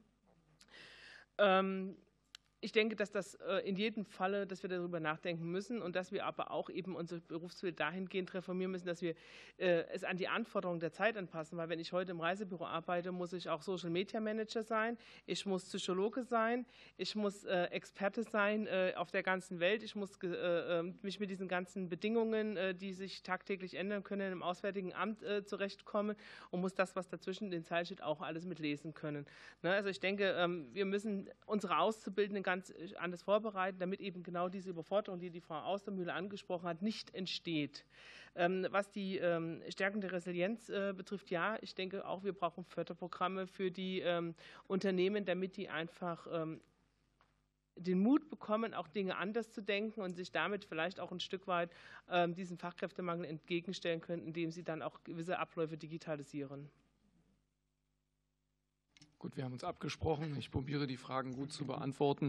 [SPEAKER 9] Ich denke, dass das in jedem Falle, dass wir darüber nachdenken müssen und dass wir aber auch eben unser Berufsbild dahingehend reformieren müssen, dass wir es an die Anforderungen der Zeit anpassen. Weil wenn ich heute im Reisebüro arbeite, muss ich auch Social Media Manager sein, ich muss Psychologe sein, ich muss Experte sein auf der ganzen Welt, ich muss mich mit diesen ganzen Bedingungen, die sich tagtäglich ändern können, im Auswärtigen Amt zurechtkommen und muss das, was dazwischen den Zeilen steht, auch alles mitlesen können. Ne? Also ich denke, wir müssen unsere Auszubildenden ganz anders vorbereiten, damit eben genau diese Überforderung, die die Frau Austermühle angesprochen hat, nicht entsteht. Was die Stärkung der Resilienz betrifft, ja, ich denke auch, wir brauchen Förderprogramme für die Unternehmen, damit die einfach den Mut bekommen, auch Dinge anders zu denken und sich damit vielleicht auch ein Stück weit diesem Fachkräftemangel entgegenstellen können, indem sie dann auch gewisse Abläufe digitalisieren.
[SPEAKER 5] Gut, wir haben uns abgesprochen. Ich probiere, die Fragen gut zu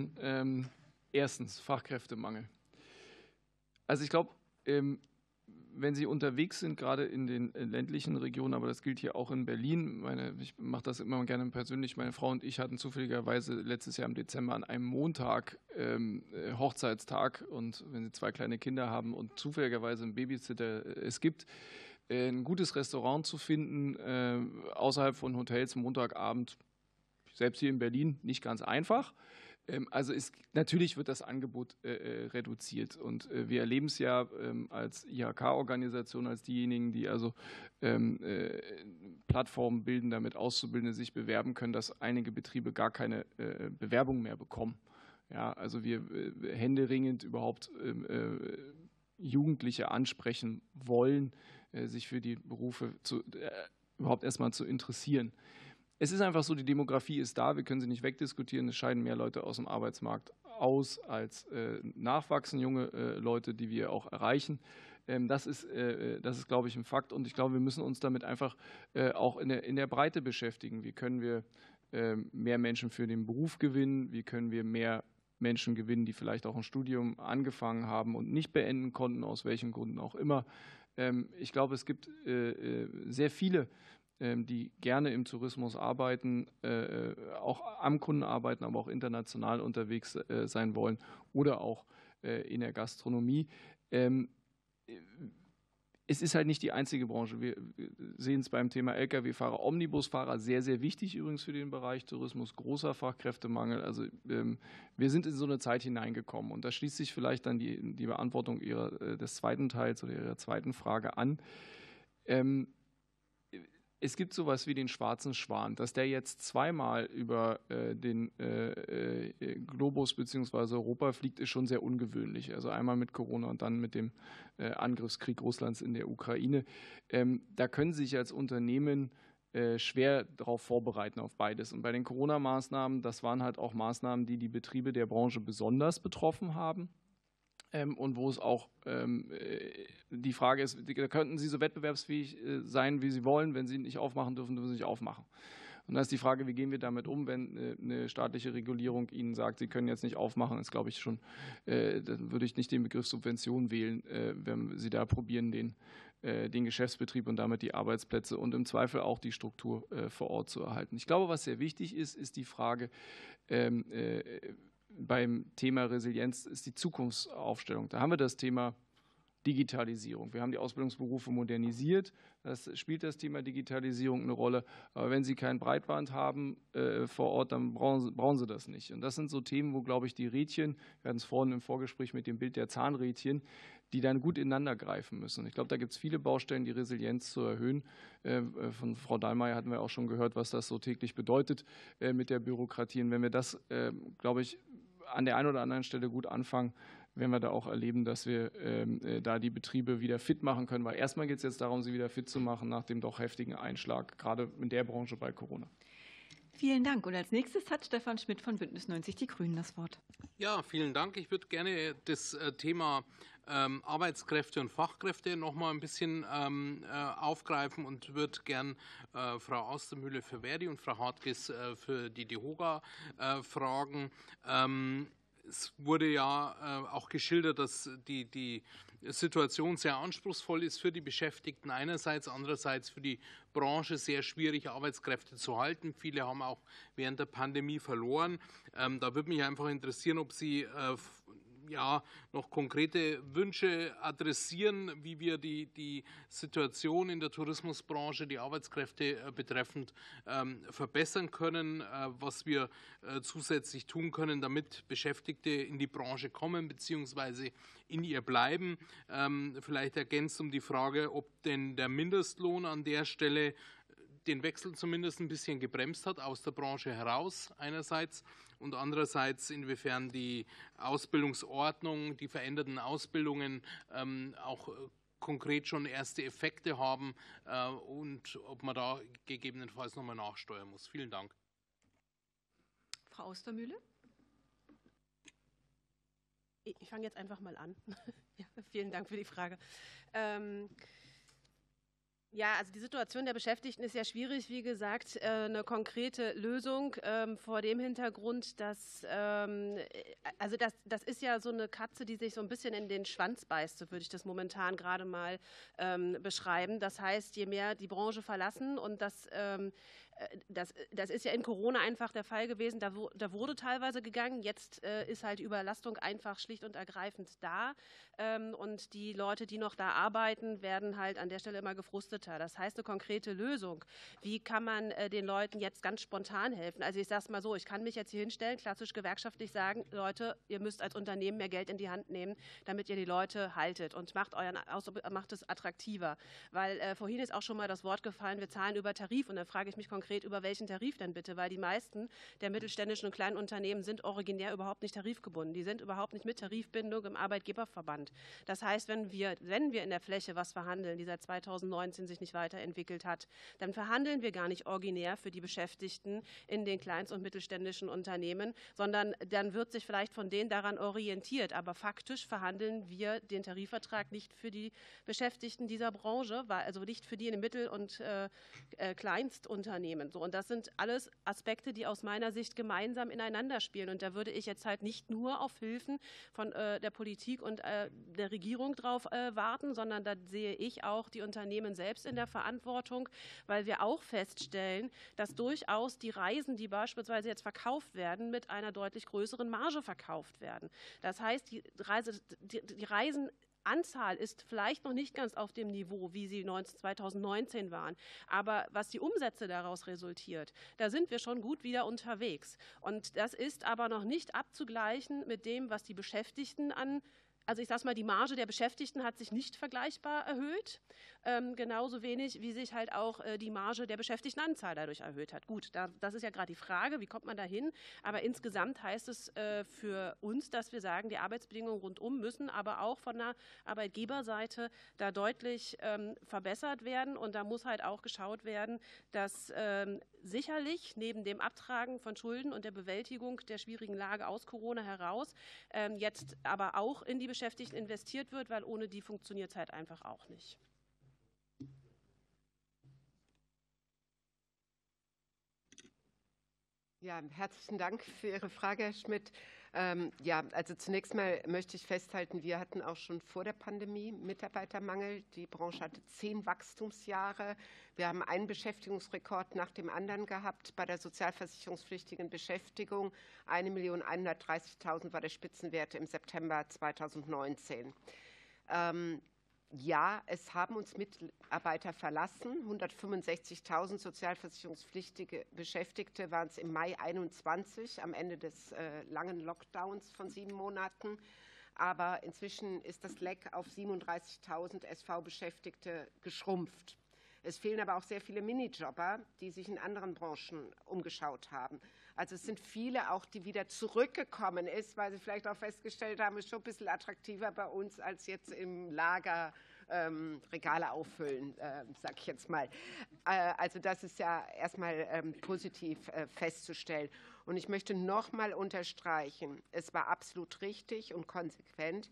[SPEAKER 5] beantworten. Erstens, Fachkräftemangel. Also ich glaube, wenn Sie unterwegs sind, gerade in den ländlichen Regionen, aber das gilt hier auch in Berlin, ich mache das immer gerne persönlich, meine Frau und ich hatten zufälligerweise letztes Jahr im Dezember an einem Montag Hochzeitstag, und wenn Sie 2 kleine Kinder haben und zufälligerweise einen Babysitter es gibt, ein gutes Restaurant zu finden, außerhalb von Hotels Montagabend, selbst hier in Berlin, nicht ganz einfach. Also natürlich wird das Angebot reduziert, und wir erleben es ja als IHK-Organisation, als diejenigen, die also Plattformen bilden, damit Auszubildende sich bewerben können, dass einige Betriebe gar keine Bewerbung mehr bekommen. Ja, also wir händeringend überhaupt Jugendliche ansprechen wollen, sich für die Berufe überhaupt erstmal zu interessieren. Es ist einfach so, die Demografie ist da, wir können sie nicht wegdiskutieren. Es scheiden mehr Leute aus dem Arbeitsmarkt aus, als nachwachsen junge Leute, die wir auch erreichen. Das ist, glaube ich, ein Fakt, und ich glaube, wir müssen uns damit einfach auch in der Breite beschäftigen. Wie können wir mehr Menschen für den Beruf gewinnen? Wie können wir mehr Menschen gewinnen, die vielleicht auch ein Studium angefangen haben und nicht beenden konnten, aus welchen Gründen auch immer? Ich glaube, es gibt sehr viele, die gerne im Tourismus arbeiten, auch am Kunden arbeiten, aber auch international unterwegs sein wollen, oder auch in der Gastronomie. Es ist halt nicht die einzige Branche. Wir sehen es beim Thema Lkw-Fahrer, Omnibusfahrer, sehr, sehr wichtig übrigens für den Bereich Tourismus, großer Fachkräftemangel. Also wir sind in so eine Zeit hineingekommen, und da schließt sich vielleicht dann die Beantwortung des zweiten Teils oder Ihrer zweiten Frage an. Es gibt sowas wie den schwarzen Schwan. Dass der jetzt zweimal über den Globus bzw. Europa fliegt, ist schon sehr ungewöhnlich. Also einmal mit Corona und dann mit dem Angriffskrieg Russlands in der Ukraine. Da können Sie sich als Unternehmen schwer darauf vorbereiten, auf beides. Und bei den Corona-Maßnahmen, das waren halt auch Maßnahmen, die die Betriebe der Branche besonders betroffen haben. Und wo es auch die Frage ist, da könnten Sie so wettbewerbsfähig sein, wie Sie wollen. Wenn Sie nicht aufmachen dürfen, dürfen Sie nicht aufmachen. Und da ist die Frage, wie gehen wir damit um, wenn eine staatliche Regulierung Ihnen sagt, Sie können jetzt nicht aufmachen, ist, glaube ich, schon, dann würde ich nicht den Begriff Subvention wählen, wenn Sie da probieren, den Geschäftsbetrieb und damit die Arbeitsplätze und im Zweifel auch die Struktur vor Ort zu erhalten. Ich glaube, was sehr wichtig ist, ist die Frage, beim Thema Resilienz ist die Zukunftsaufstellung. Da haben wir das Thema Digitalisierung. Wir haben die Ausbildungsberufe modernisiert. Das spielt das Thema Digitalisierung eine Rolle. Aber wenn Sie kein Breitband haben vor Ort, dann brauchen Sie das nicht. Und das sind so Themen, wo, glaube ich, die Rädchen, wir hatten es vorhin im Vorgespräch mit dem Bild der Zahnrädchen, die dann gut ineinander greifen müssen. Ich glaube, da gibt es viele Baustellen, die Resilienz zu erhöhen. Von Frau Dallmayr hatten wir auch schon gehört, was das so täglich bedeutet mit der Bürokratie. Und wenn wir das, glaube ich, an der einen oder anderen Stelle gut anfangen, werden wir da auch erleben, dass wir da die Betriebe wieder fit machen können. Weil erstmal geht es jetzt darum, sie wieder fit zu machen nach dem doch heftigen Einschlag, gerade in der Branche bei Corona.
[SPEAKER 1] Vielen Dank. Und als nächstes hat Stefan Schmidt von Bündnis 90 Die Grünen das Wort.
[SPEAKER 8] Ja, vielen Dank. Ich würde gerne das Thema Arbeitskräfte und Fachkräfte noch mal ein bisschen aufgreifen und würde gern Frau Austermühle für Verdi und Frau Hartges für die DEHOGA fragen. Es wurde ja auch geschildert, dass die Situation sehr anspruchsvoll ist für die Beschäftigten einerseits, andererseits für die Branche sehr schwierig, Arbeitskräfte zu halten. Viele haben auch während der Pandemie verloren. Da würde mich einfach interessieren, ob Sie noch konkrete Wünsche adressieren, wie wir die Situation in der Tourismusbranche, die Arbeitskräfte betreffend, verbessern können, was wir zusätzlich tun können, damit Beschäftigte in die Branche kommen bzw. in ihr bleiben. Vielleicht ergänzt um die Frage, ob denn der Mindestlohn an der Stelle den Wechsel zumindest ein bisschen gebremst hat aus der Branche heraus einerseits und andererseits inwiefern die Ausbildungsordnung, die veränderten Ausbildungen auch konkret schon erste Effekte haben und ob man da gegebenenfalls nochmal nachsteuern muss. Vielen Dank.
[SPEAKER 1] Frau Austermühle?
[SPEAKER 13] Ich fange jetzt einfach mal an. Ja, vielen Dank für die Frage. Ja, also die Situation der Beschäftigten ist ja schwierig. Wie gesagt, eine konkrete Lösung vor dem Hintergrund, dass, also das ist ja so eine Katze, die sich so ein bisschen in den Schwanz beißt, so würde ich das momentan gerade mal beschreiben. Das heißt, je mehr die Branche verlassen, und das ist ja in Corona einfach der Fall gewesen, da wurde teilweise gegangen, jetzt ist halt Überlastung einfach schlicht und ergreifend da, und die Leute, die noch da arbeiten, werden halt an der Stelle immer gefrusteter. Das heißt, eine konkrete Lösung, wie kann man den Leuten jetzt ganz spontan helfen? Also ich sage es mal so, ich kann mich jetzt hier hinstellen, klassisch gewerkschaftlich sagen, Leute, ihr müsst als Unternehmen mehr Geld in die Hand nehmen, damit ihr die Leute haltet, und macht es attraktiver. Weil vorhin ist auch schon mal das Wort gefallen, wir zahlen über Tarif, und dann frage ich mich konkret, über welchen Tarif denn bitte? Weil die meisten der mittelständischen und kleinen Unternehmen sind originär überhaupt nicht tarifgebunden. Die sind überhaupt nicht mit Tarifbindung im Arbeitgeberverband. Das heißt, wenn wir in der Fläche was verhandeln, die seit 2019 sich nicht weiterentwickelt hat, dann verhandeln wir gar nicht originär für die Beschäftigten in den kleinst- und mittelständischen Unternehmen, sondern dann wird sich vielleicht von denen daran orientiert. Aber faktisch verhandeln wir den Tarifvertrag nicht für die Beschäftigten dieser Branche, also nicht für die in den Mittel- und Kleinstunternehmen. So, und das sind alles Aspekte, die aus meiner Sicht gemeinsam ineinander spielen. Und da würde ich jetzt halt nicht nur auf Hilfen von der Politik und der Regierung drauf warten, sondern da sehe ich auch die Unternehmen selbst in der Verantwortung, weil wir auch feststellen, dass durchaus die Reisen, die beispielsweise jetzt verkauft werden, mit einer deutlich größeren Marge verkauft werden. Das heißt, die Reisenanzahl ist vielleicht noch nicht ganz auf dem Niveau, wie sie 2019 waren. Aber was die Umsätze daraus resultiert, da sind wir schon gut wieder unterwegs. Und das ist aber noch nicht abzugleichen mit dem, was die Beschäftigten also ich sage mal, die Marge der Beschäftigten hat sich nicht vergleichbar erhöht, genauso wenig, wie sich halt auch die Marge der Beschäftigtenanzahl dadurch erhöht hat. Gut, das ist ja gerade die Frage, wie kommt man da hin? Aber insgesamt heißt es für uns, dass wir sagen, die Arbeitsbedingungen rundum müssen aber auch von der Arbeitgeberseite da deutlich verbessert werden. Und da muss halt auch geschaut werden, dass sicherlich neben dem Abtragen von Schulden und der Bewältigung der schwierigen Lage aus Corona heraus jetzt aber auch in die Beschäftigten investiert wird, weil ohne die funktioniert es halt einfach auch nicht.
[SPEAKER 7] Ja, herzlichen Dank für Ihre Frage, Herr Schmidt. Ja, also zunächst mal möchte ich festhalten, wir hatten auch schon vor der Pandemie Mitarbeitermangel. Die Branche hatte 10 Wachstumsjahre. Wir haben einen Beschäftigungsrekord nach dem anderen gehabt. Bei der sozialversicherungspflichtigen Beschäftigung 1.130.000 war der Spitzenwert im September 2019. Ja, es haben uns Mitarbeiter verlassen. 165.000 sozialversicherungspflichtige Beschäftigte waren es im Mai 21, am Ende des langen Lockdowns von 7 Monaten. Aber inzwischen ist das Leck auf 37.000 SV-Beschäftigte geschrumpft. Es fehlen aber auch sehr viele Minijobber, die sich in anderen Branchen umgeschaut haben. Also es sind viele auch, die wieder zurückgekommen ist, weil sie vielleicht auch festgestellt haben, es ist schon ein bisschen attraktiver bei uns als jetzt im Lager Regale auffüllen, sage ich jetzt mal. Also das ist ja erstmal positiv festzustellen. Und ich möchte noch mal unterstreichen, es war absolut richtig und konsequent,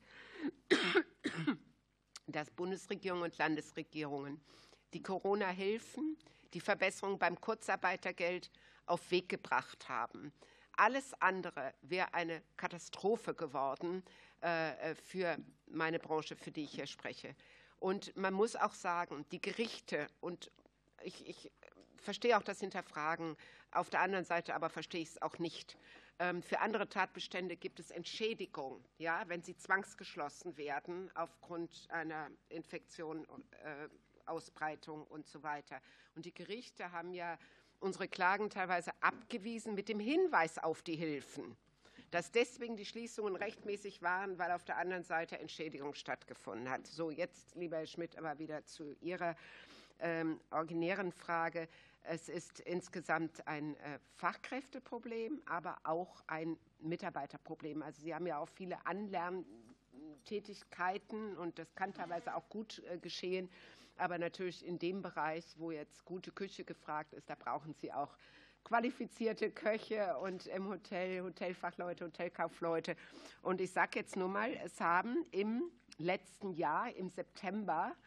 [SPEAKER 7] dass Bundesregierung und Landesregierungen die Corona-Hilfen, die Verbesserung beim Kurzarbeitergeld auf Weg gebracht haben. Alles andere wäre eine Katastrophe geworden für meine Branche, für die ich hier spreche. Und man muss auch sagen, die Gerichte, und ich verstehe auch das Hinterfragen, auf der anderen Seite aber verstehe ich es auch nicht. Für andere Tatbestände gibt es Entschädigung, ja, wenn sie zwangsgeschlossen werden aufgrund einer Infektion, Ausbreitung und so weiter. Und die Gerichte haben ja unsere Klagen teilweise abgewiesen mit dem Hinweis auf die Hilfen, dass deswegen die Schließungen rechtmäßig waren, weil auf der anderen Seite Entschädigung stattgefunden hat. So, jetzt, lieber Herr Schmidt, aber wieder zu Ihrer originären Frage. Es ist insgesamt ein Fachkräfteproblem, aber auch ein Mitarbeiterproblem. Also Sie haben ja auch viele Anlerntätigkeiten und das kann teilweise auch gut geschehen. Aber natürlich in dem Bereich, wo jetzt gute Küche gefragt ist, da brauchen Sie auch qualifizierte Köche und im Hotel, Hotelfachleute, Hotelkaufleute. Und ich sage jetzt nur mal, es haben im letzten Jahr, im September,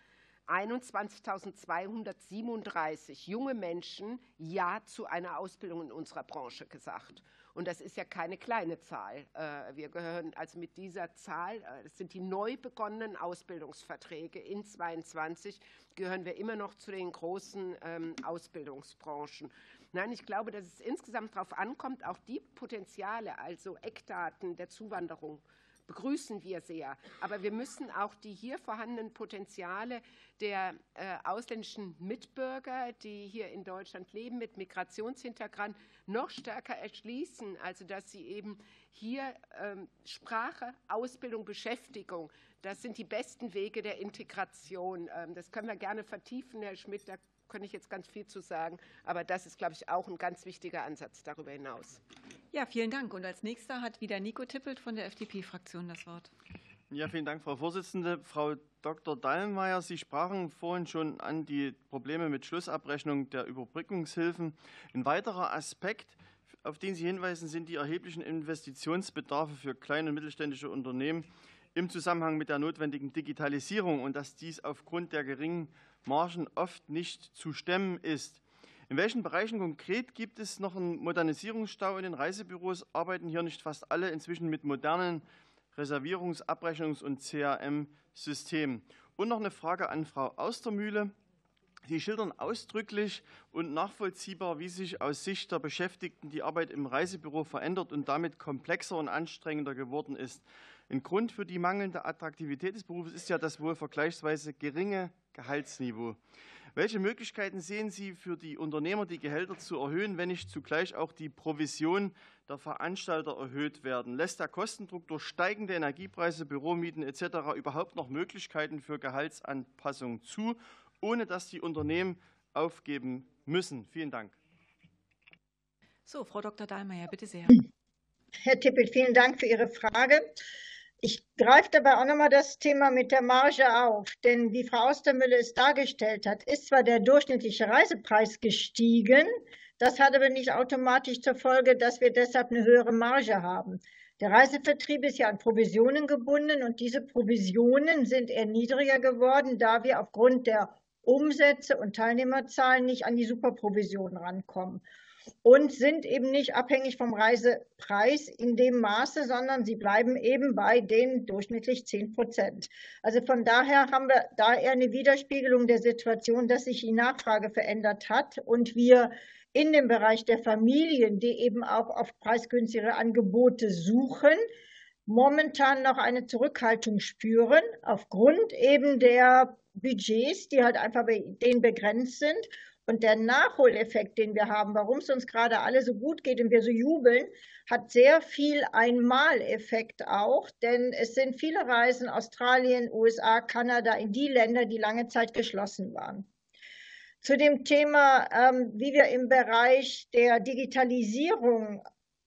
[SPEAKER 7] 21.237 junge Menschen Ja zu einer Ausbildung in unserer Branche gesagt. Und das ist ja keine kleine Zahl. Wir gehören also mit dieser Zahl, das sind die neu begonnenen Ausbildungsverträge in 22, gehören wir immer noch zu den großen Ausbildungsbranchen. Nein, ich glaube, dass es insgesamt darauf ankommt, auch die Potenziale, also Eckdaten der Zuwanderung, begrüßen wir sehr. Aber wir müssen auch die hier vorhandenen Potenziale der ausländischen Mitbürger, die hier in Deutschland leben, mit Migrationshintergrund, noch stärker erschließen. Also dass sie eben hier Sprache, Ausbildung, Beschäftigung, das sind die besten Wege der Integration. Das können wir gerne vertiefen, Herr Schmidt, da kann ich jetzt ganz viel zu sagen. Aber das ist, glaube ich, auch ein ganz wichtiger Ansatz darüber hinaus.
[SPEAKER 1] Ja, vielen Dank. Und als nächster hat wieder Nico Tippelt von der FDP-Fraktion das Wort.
[SPEAKER 10] Ja, vielen Dank, Frau Vorsitzende. Frau Dr. Dallmayr, Sie sprachen vorhin schon an die Probleme mit Schlussabrechnung der Überbrückungshilfen. Ein weiterer Aspekt, auf den Sie hinweisen, sind die erheblichen Investitionsbedarfe für kleine und mittelständische Unternehmen im Zusammenhang mit der notwendigen Digitalisierung und dass dies aufgrund der geringen Margen oft nicht zu stemmen ist. In welchen Bereichen konkret gibt es noch einen Modernisierungsstau in den Reisebüros? Arbeiten hier nicht fast alle inzwischen mit modernen Reservierungs-, Abrechnungs- und CRM-Systemen? Und noch eine Frage an Frau Austermühle. Sie schildern ausdrücklich und nachvollziehbar, wie sich aus Sicht der Beschäftigten die Arbeit im Reisebüro verändert und damit komplexer und anstrengender geworden ist. Ein Grund für die mangelnde Attraktivität des Berufes ist ja das wohl vergleichsweise geringe Gehaltsniveau. Welche Möglichkeiten sehen Sie für die Unternehmer, die Gehälter zu erhöhen, wenn nicht zugleich auch die Provision der Veranstalter erhöht werden? Lässt der Kostendruck durch steigende Energiepreise, Büromieten etc. überhaupt noch Möglichkeiten für Gehaltsanpassungen zu, ohne dass die Unternehmen aufgeben müssen? Vielen Dank.
[SPEAKER 1] So, Frau Dr. Dallmayr, bitte sehr.
[SPEAKER 2] Herr Tippelt, vielen Dank für Ihre Frage. Ich greife dabei auch nochmal das Thema mit der Marge auf, denn wie Frau Austermühle es dargestellt hat, ist zwar der durchschnittliche Reisepreis gestiegen, das hat aber nicht automatisch zur Folge, dass wir deshalb eine höhere Marge haben. Der Reisevertrieb ist ja an Provisionen gebunden und diese Provisionen sind eher niedriger geworden, da wir aufgrund der Umsätze und Teilnehmerzahlen nicht an die Superprovision rankommen. Und sind eben nicht abhängig vom Reisepreis in dem Maße, sondern sie bleiben eben bei den durchschnittlich 10%. Also von daher haben wir da eher eine Widerspiegelung der Situation, dass sich die Nachfrage verändert hat und wir in dem Bereich der Familien, die eben auch auf preisgünstigere Angebote suchen, momentan noch eine Zurückhaltung spüren, aufgrund eben der Budgets, die halt einfach bei denen begrenzt sind. Und der Nachholeffekt, den wir haben, warum es uns gerade alle so gut geht und wir so jubeln, hat sehr viel Einmaleffekt auch, denn es sind viele Reisen Australien, USA, Kanada in die Länder, die lange Zeit geschlossen waren. Zu dem Thema, wie wir im Bereich der Digitalisierung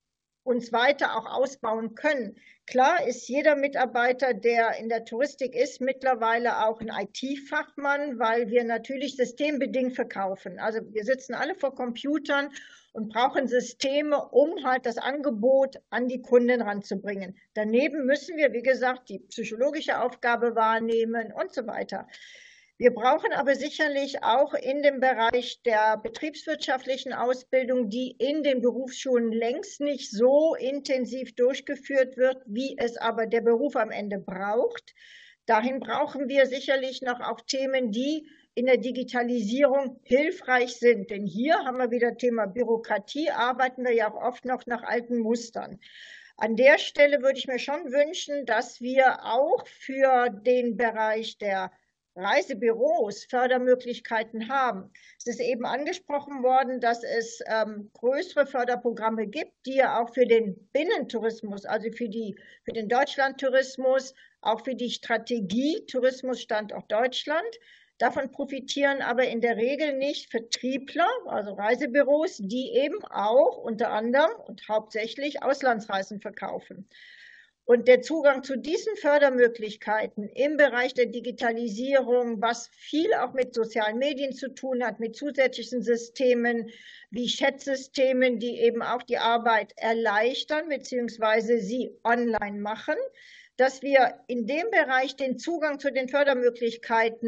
[SPEAKER 2] uns weiter auch ausbauen können. Klar ist jeder Mitarbeiter, der in der Touristik ist, mittlerweile auch ein IT-Fachmann, weil wir natürlich systembedingt verkaufen. Also wir sitzen alle vor Computern und brauchen Systeme, um halt das Angebot an die Kunden ranzubringen. Daneben müssen wir, wie gesagt, die psychologische Aufgabe wahrnehmen und so weiter. Wir brauchen aber sicherlich auch in dem Bereich der betriebswirtschaftlichen Ausbildung, die in den Berufsschulen längst nicht so intensiv durchgeführt wird, wie es aber der Beruf am Ende braucht. Dahin brauchen wir sicherlich noch auch Themen, die in der Digitalisierung hilfreich sind. Denn hier haben wir wieder Thema Bürokratie, arbeiten wir ja auch oft noch nach alten Mustern. An der Stelle würde ich mir schon wünschen, dass wir auch für den Bereich der Reisebüros Fördermöglichkeiten haben. Es ist eben angesprochen worden, dass es größere Förderprogramme gibt, die ja auch für den Binnentourismus, also für den Deutschlandtourismus, auch für die Strategie Tourismusstandort Deutschland. Davon profitieren aber in der Regel nicht Vertriebler, also Reisebüros, die eben auch unter anderem und hauptsächlich Auslandsreisen verkaufen. Und der Zugang zu diesen Fördermöglichkeiten im Bereich der Digitalisierung, was viel auch mit sozialen Medien zu tun hat, mit zusätzlichen Systemen wie Chat-Systemen, die eben auch die Arbeit erleichtern bzw. sie online machen, dass wir in dem Bereich den Zugang zu den Fördermöglichkeiten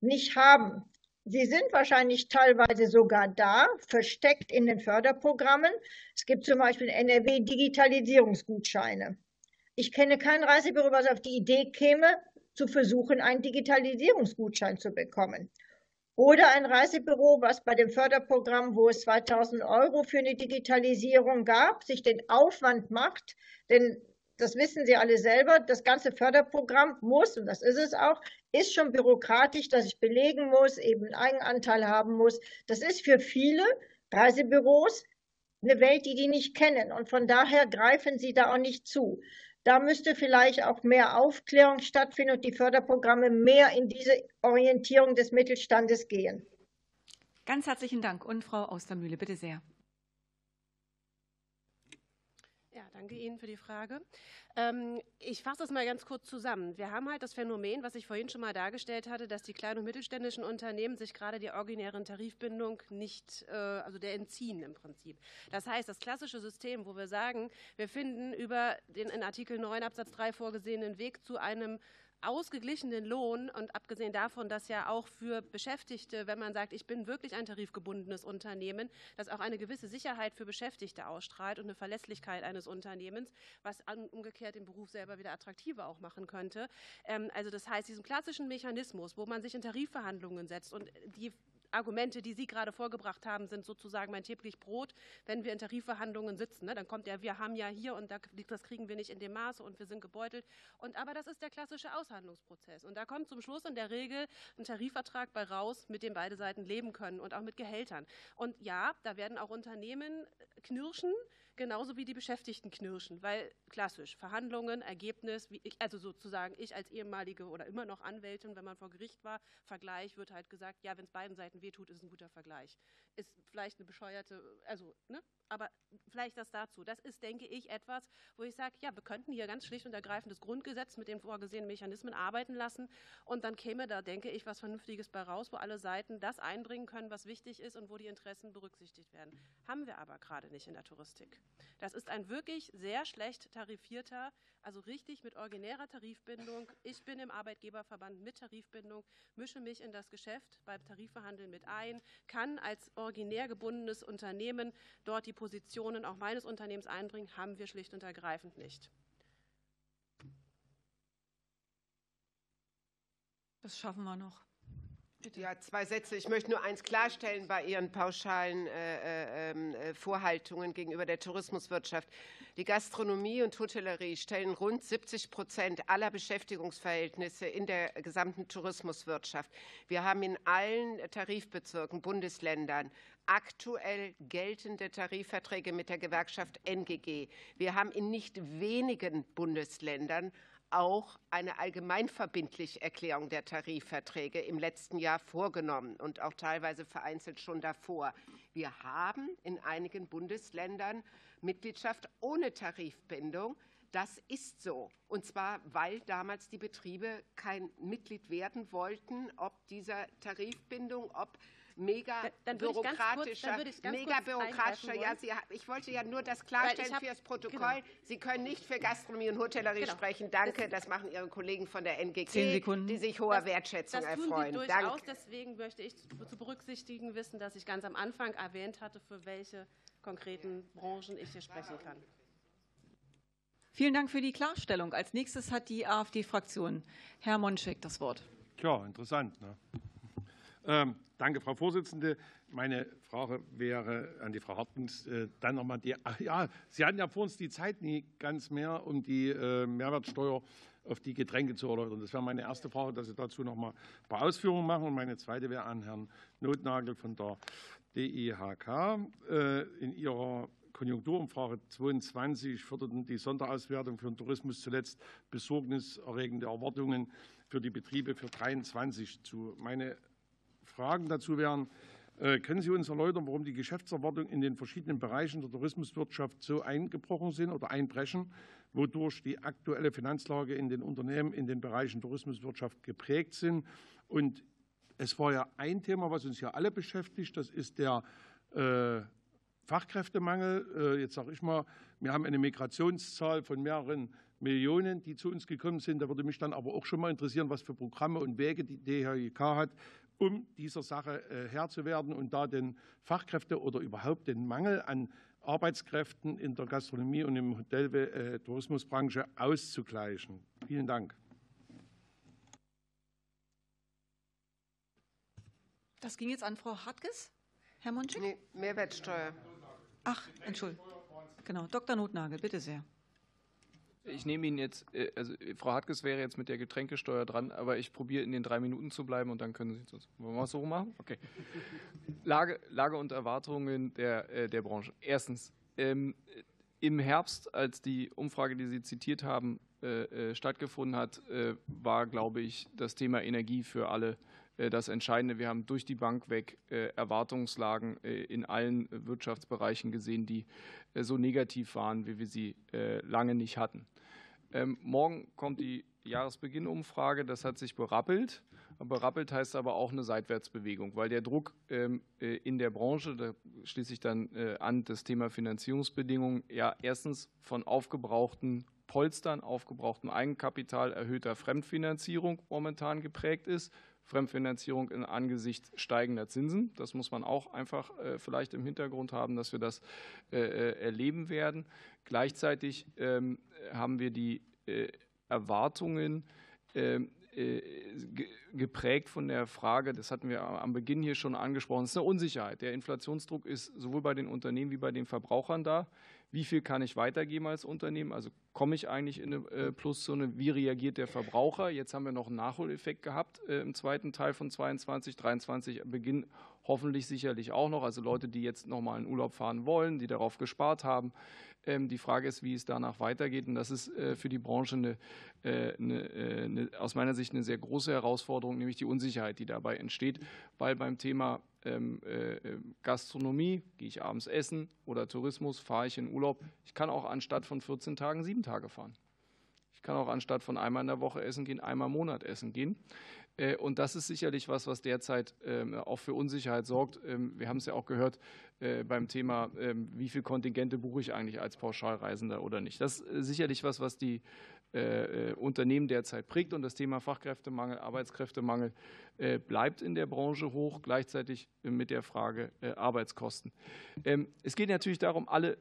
[SPEAKER 2] nicht haben. Sie sind wahrscheinlich teilweise sogar da, versteckt in den Förderprogrammen. Es gibt zum Beispiel in NRW Digitalisierungsgutscheine. Ich kenne kein Reisebüro, was auf die Idee käme, zu versuchen, einen Digitalisierungsgutschein zu bekommen. Oder ein Reisebüro, was bei dem Förderprogramm, wo es 2.000 € für eine Digitalisierung gab, sich den Aufwand macht, denn das wissen Sie alle selber, das ganze Förderprogramm muss, und das ist es auch, ist schon bürokratisch, dass ich belegen muss, eben einen Eigenanteil haben muss. Das ist für viele Reisebüros eine Welt, die nicht kennen. Und von daher greifen sie da auch nicht zu. Da müsste vielleicht auch mehr Aufklärung stattfinden und die Förderprogramme mehr in diese Orientierung des Mittelstandes gehen.
[SPEAKER 1] Ganz herzlichen Dank. Und Frau Austermühle, bitte sehr.
[SPEAKER 13] Ja, danke Ihnen für die Frage. Ich fasse das mal ganz kurz zusammen. Wir haben halt das Phänomen, was ich vorhin schon mal dargestellt hatte, dass die kleinen und mittelständischen Unternehmen sich gerade der originären Tarifbindung nicht, also der entziehen im Prinzip. Das heißt, das klassische System, wo wir sagen, wir finden über den in Artikel 9 Absatz 3 vorgesehenen Weg zu einem ausgeglichenen Lohn und abgesehen davon, dass ja auch für Beschäftigte, wenn man sagt, ich bin wirklich ein tarifgebundenes Unternehmen, das auch eine gewisse Sicherheit für Beschäftigte ausstrahlt und eine Verlässlichkeit eines Unternehmens, was umgekehrt den Beruf selber wieder attraktiver auch machen könnte. Also das heißt, diesen klassischen Mechanismus, wo man sich in Tarifverhandlungen setzt und die Argumente, die Sie gerade vorgebracht haben, sind sozusagen mein täglich Brot, wenn wir in Tarifverhandlungen sitzen. Ne? Dann kommt ja, wir haben ja hier und das kriegen wir nicht in dem Maße und wir sind gebeutelt. Aber das ist der klassische Aushandlungsprozess. Und da kommt zum Schluss in der Regel ein Tarifvertrag bei raus, mit dem beide Seiten leben können und auch mit Gehältern. Und ja, da werden auch Unternehmen knirschen, genauso wie die Beschäftigten knirschen, weil klassisch Verhandlungen, Ergebnis, also sozusagen ich als ehemalige oder immer noch Anwältin, wenn man vor Gericht war, Vergleich, wird halt gesagt, ja, wenn es beiden Seiten wehtut, ist ein guter Vergleich. Ist vielleicht eine bescheuerte, aber vielleicht das dazu. Das ist, denke ich, etwas, wo ich sage, ja, wir könnten hier ganz schlicht und ergreifend das Grundgesetz mit den vorgesehenen Mechanismen arbeiten lassen und dann käme da, denke ich, was Vernünftiges bei raus, wo alle Seiten das einbringen können, was wichtig ist und wo die Interessen berücksichtigt werden. Haben wir aber gerade nicht in der Touristik. Das ist ein wirklich sehr schlecht tarifierter, also richtig mit originärer Tarifbindung. Ich bin im Arbeitgeberverband mit Tarifbindung, mische mich in das Geschäft beim Tarifverhandeln mit ein, kann als originär gebundenes Unternehmen dort die Positionen auch meines Unternehmens einbringen, haben wir schlicht und ergreifend nicht.
[SPEAKER 1] Das schaffen wir noch.
[SPEAKER 7] Bitte. Ja, 2 Sätze. Ich möchte nur eins klarstellen bei Ihren pauschalen Vorhaltungen gegenüber der Tourismuswirtschaft. Die Gastronomie und Hotellerie stellen rund 70% aller Beschäftigungsverhältnisse in der gesamten Tourismuswirtschaft. Wir haben in allen Tarifbezirken, Bundesländern aktuell geltende Tarifverträge mit der Gewerkschaft NGG. Wir haben in nicht wenigen Bundesländern auch eine allgemeinverbindliche Erklärung der Tarifverträge im letzten Jahr vorgenommen und auch teilweise vereinzelt schon davor. Wir haben in einigen Bundesländern Mitgliedschaft ohne Tarifbindung. Das ist so. Und zwar, weil damals die Betriebe kein Mitglied werden wollten, ob dieser Tarifbindung, ob mega bürokratischer, ich wollte ja nur das klarstellen für das Protokoll. Genau. Sie können nicht für Gastronomie und Hotellerie sprechen. Danke, das machen Ihre Kollegen von der NGG, die sich hoher Wertschätzung erfreuen.
[SPEAKER 13] Das tun Sie durchaus. Deswegen möchte ich zu berücksichtigen wissen, dass ich ganz am Anfang erwähnt hatte, für welche konkreten Branchen ich hier sprechen kann.
[SPEAKER 1] Vielen Dank für die Klarstellung. Als nächstes hat die AfD-Fraktion Herr Monschek das Wort.
[SPEAKER 15] Ja, interessant. Ne? Danke, Frau Vorsitzende. Meine Frage wäre an die Frau Hartgens dann nochmal Sie hatten ja vor uns die Zeit nie ganz mehr, um die Mehrwertsteuer auf die Getränke zu erläutern. Das wäre meine erste Frage, dass Sie dazu noch mal ein paar Ausführungen machen. Und meine zweite wäre an Herrn Notnagel von der DIHK. In Ihrer Konjunkturumfrage 22 förderten die Sonderauswertung für den Tourismus zuletzt besorgniserregende Erwartungen für die Betriebe für 2023 zu. Meine Fragen dazu wären, können Sie uns erläutern, warum die Geschäftserwartungen in den verschiedenen Bereichen der Tourismuswirtschaft so eingebrochen sind oder einbrechen, wodurch die aktuelle Finanzlage in den Unternehmen in den Bereichen Tourismuswirtschaft geprägt sind? Und es war ja ein Thema, was uns ja alle beschäftigt, das ist der Fachkräftemangel. Jetzt sage ich mal, wir haben eine Migrationszahl von mehreren Millionen, die zu uns gekommen sind. Da würde mich dann aber auch schon mal interessieren, was für Programme und Wege die DHIK hat, um dieser Sache Herr zu werden und da den Fachkräfte oder überhaupt den Mangel an Arbeitskräften in der Gastronomie und im Hotel-Tourismusbranche auszugleichen. Vielen Dank.
[SPEAKER 1] Das ging jetzt an Frau Hartges. Herr Monczyk?
[SPEAKER 7] Nee, Mehrwertsteuer.
[SPEAKER 1] Ach, Entschuldigung. Genau, Dr. Notnagel, bitte sehr.
[SPEAKER 5] Ich nehme Ihnen jetzt, also Frau Hartges wäre jetzt mit der Getränkesteuer dran, aber ich probiere in den 3 Minuten zu bleiben und dann können Sie das. Wollen wir es so machen? Okay. Lage und Erwartungen der Branche. Erstens, im Herbst, als die Umfrage, die Sie zitiert haben, stattgefunden hat, war, glaube ich, das Thema Energie für alle das Entscheidende. Wir haben durch die Bank weg Erwartungslagen in allen Wirtschaftsbereichen gesehen, die so negativ waren, wie wir sie lange nicht hatten. Morgen kommt die Jahresbeginnumfrage. Das hat sich berappelt. Berappelt heißt aber auch eine Seitwärtsbewegung, weil der Druck in der Branche, da schließe ich dann an das Thema Finanzierungsbedingungen, ja erstens von aufgebrauchten Polstern, aufgebrauchtem Eigenkapital, erhöhter Fremdfinanzierung momentan geprägt ist. Fremdfinanzierung in Angesicht steigender Zinsen. Das muss man auch einfach vielleicht im Hintergrund haben, dass wir das erleben werden. Gleichzeitig haben wir die Erwartungen geprägt von der Frage, das hatten wir am Beginn hier schon angesprochen, es ist eine Unsicherheit. Der Inflationsdruck ist sowohl bei den Unternehmen wie bei den Verbrauchern da. Wie viel kann ich weitergeben als Unternehmen? Also komme ich eigentlich in eine Pluszone? Wie reagiert der Verbraucher? Jetzt haben wir noch einen Nachholeffekt gehabt im zweiten Teil von 22, 23 Beginn hoffentlich sicherlich auch noch. Also Leute, die jetzt noch mal in Urlaub fahren wollen, die darauf gespart haben. Die Frage ist, wie es danach weitergeht. Und das ist für die Branche aus meiner Sicht eine sehr große Herausforderung, nämlich die Unsicherheit, die dabei entsteht, weil beim Thema Gastronomie, gehe ich abends essen, oder Tourismus, fahre ich in Urlaub. Ich kann auch anstatt von 14 Tagen 7 Tage fahren. Ich kann auch anstatt von einmal in der Woche essen gehen, einmal im Monat essen gehen. Und das ist sicherlich was derzeit auch für Unsicherheit sorgt. Wir haben es ja auch gehört beim Thema, wie viele Kontingente buche ich eigentlich als Pauschalreisender oder nicht. Das ist sicherlich was die Unternehmen derzeit prägt. Und das Thema Fachkräftemangel, Arbeitskräftemangel bleibt in der Branche hoch, gleichzeitig mit der Frage Arbeitskosten. Es geht natürlich darum, alle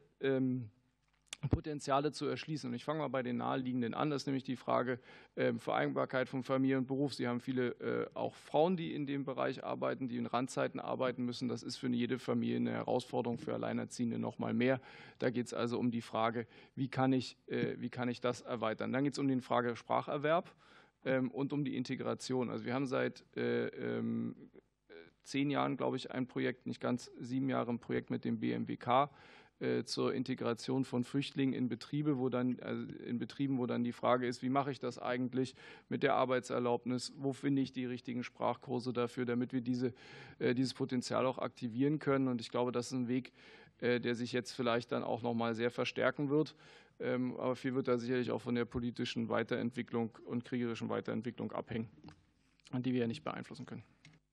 [SPEAKER 5] Potenziale zu erschließen. Und ich fange mal bei den naheliegenden an. Das ist nämlich die Frage Vereinbarkeit von Familie und Beruf. Sie haben viele auch Frauen, die in dem Bereich arbeiten, die in Randzeiten arbeiten müssen. Das ist für jede Familie eine Herausforderung, für Alleinerziehende noch mal mehr. Da geht es also um die Frage, wie kann ich das erweitern. Dann geht es um die Frage Spracherwerb und um die Integration. Also wir haben seit 10 Jahren, glaube ich, ein Projekt, nicht ganz 7 Jahre, ein Projekt mit dem BMWK zur Integration von Flüchtlingen in Betriebe, wo dann die Frage ist, wie mache ich das eigentlich mit der Arbeitserlaubnis, wo finde ich die richtigen Sprachkurse dafür, damit wir dieses Potenzial auch aktivieren können. Und ich glaube, das ist ein Weg, der sich jetzt vielleicht dann auch noch mal sehr verstärken wird. Aber viel wird da sicherlich auch von der politischen Weiterentwicklung und kriegerischen Weiterentwicklung abhängen, die wir ja nicht beeinflussen können.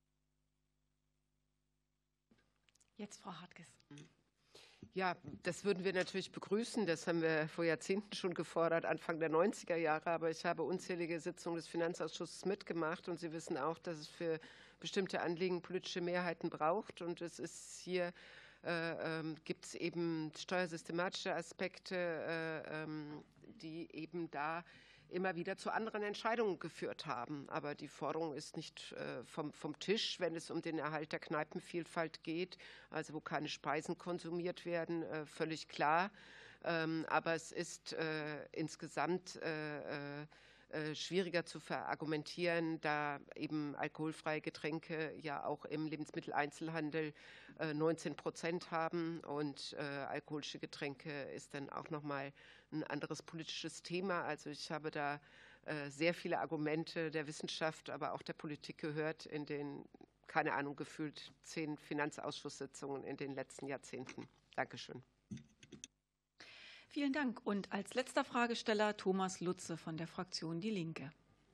[SPEAKER 1] Jetzt Frau Hartges.
[SPEAKER 7] Ja, das würden wir natürlich begrüßen. Das haben wir vor Jahrzehnten schon gefordert, Anfang der 90er Jahre. Aber ich habe unzählige Sitzungen des Finanzausschusses mitgemacht. Und Sie wissen auch, dass es für bestimmte Anliegen politische Mehrheiten braucht. Und es ist hier, gibt es eben steuersystematische Aspekte, die eben da immer wieder zu anderen Entscheidungen geführt haben. Aber die Forderung ist nicht vom Tisch, wenn es um den Erhalt der Kneipenvielfalt geht, also wo keine Speisen konsumiert werden, völlig klar. Aber es ist insgesamt schwieriger zu verargumentieren, da eben alkoholfreie Getränke ja auch im Lebensmitteleinzelhandel 19% haben und alkoholische Getränke ist dann auch nochmal ein anderes politisches Thema. Also ich habe da sehr viele Argumente der Wissenschaft, aber auch der Politik gehört in den, keine Ahnung, gefühlt 10 Finanzausschusssitzungen in den letzten Jahrzehnten. Dankeschön.
[SPEAKER 1] Vielen Dank. Und als letzter Fragesteller Thomas Lutze von der Fraktion Die Linke.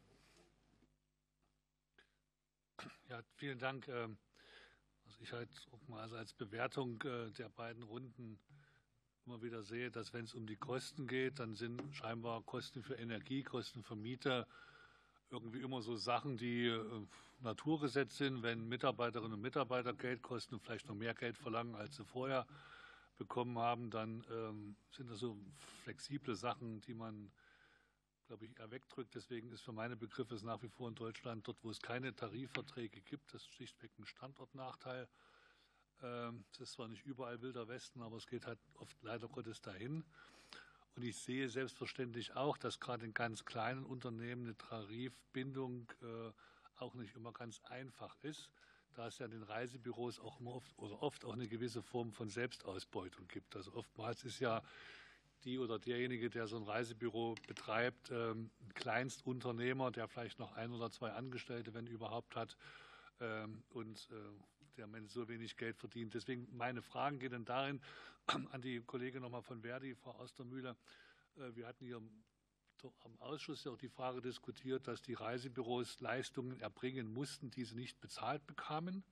[SPEAKER 12] Ja, vielen Dank. Also ich halt auch mal als Bewertung der beiden Runden immer wieder sehe, dass wenn es um die Kosten geht, dann sind scheinbar Kosten für Energie, Kosten für Miete irgendwie immer so Sachen, die Naturgesetz sind. Wenn Mitarbeiterinnen und Mitarbeiter Geld kosten und vielleicht noch mehr Geld verlangen, als sie vorher bekommen haben, dann sind das so flexible Sachen, die man, glaube ich, eher wegdrückt. Deswegen ist für meine Begriffe es nach wie vor in Deutschland, dort wo es keine Tarifverträge gibt, das ist schlichtweg ein Standortnachteil. Es ist zwar nicht überall Wilder Westen, aber es geht halt oft leider Gottes dahin. Und ich sehe selbstverständlich auch, dass gerade in ganz kleinen Unternehmen eine Tarifbindung auch nicht immer ganz einfach ist, da es ja in den Reisebüros auch immer oft auch eine gewisse Form von Selbstausbeutung gibt. Also oftmals ist ja die oder derjenige, der so ein Reisebüro betreibt, ein Kleinstunternehmer, der vielleicht noch 1 oder 2 Angestellte, wenn überhaupt, hat und der so wenig Geld verdient. Deswegen meine Fragen gehen dann darin an die Kollegin nochmal von Verdi, Frau Ostermühle. Wir hatten hier am Ausschuss ja auch die Frage diskutiert, dass die Reisebüros Leistungen erbringen mussten, die sie nicht bezahlt bekamen.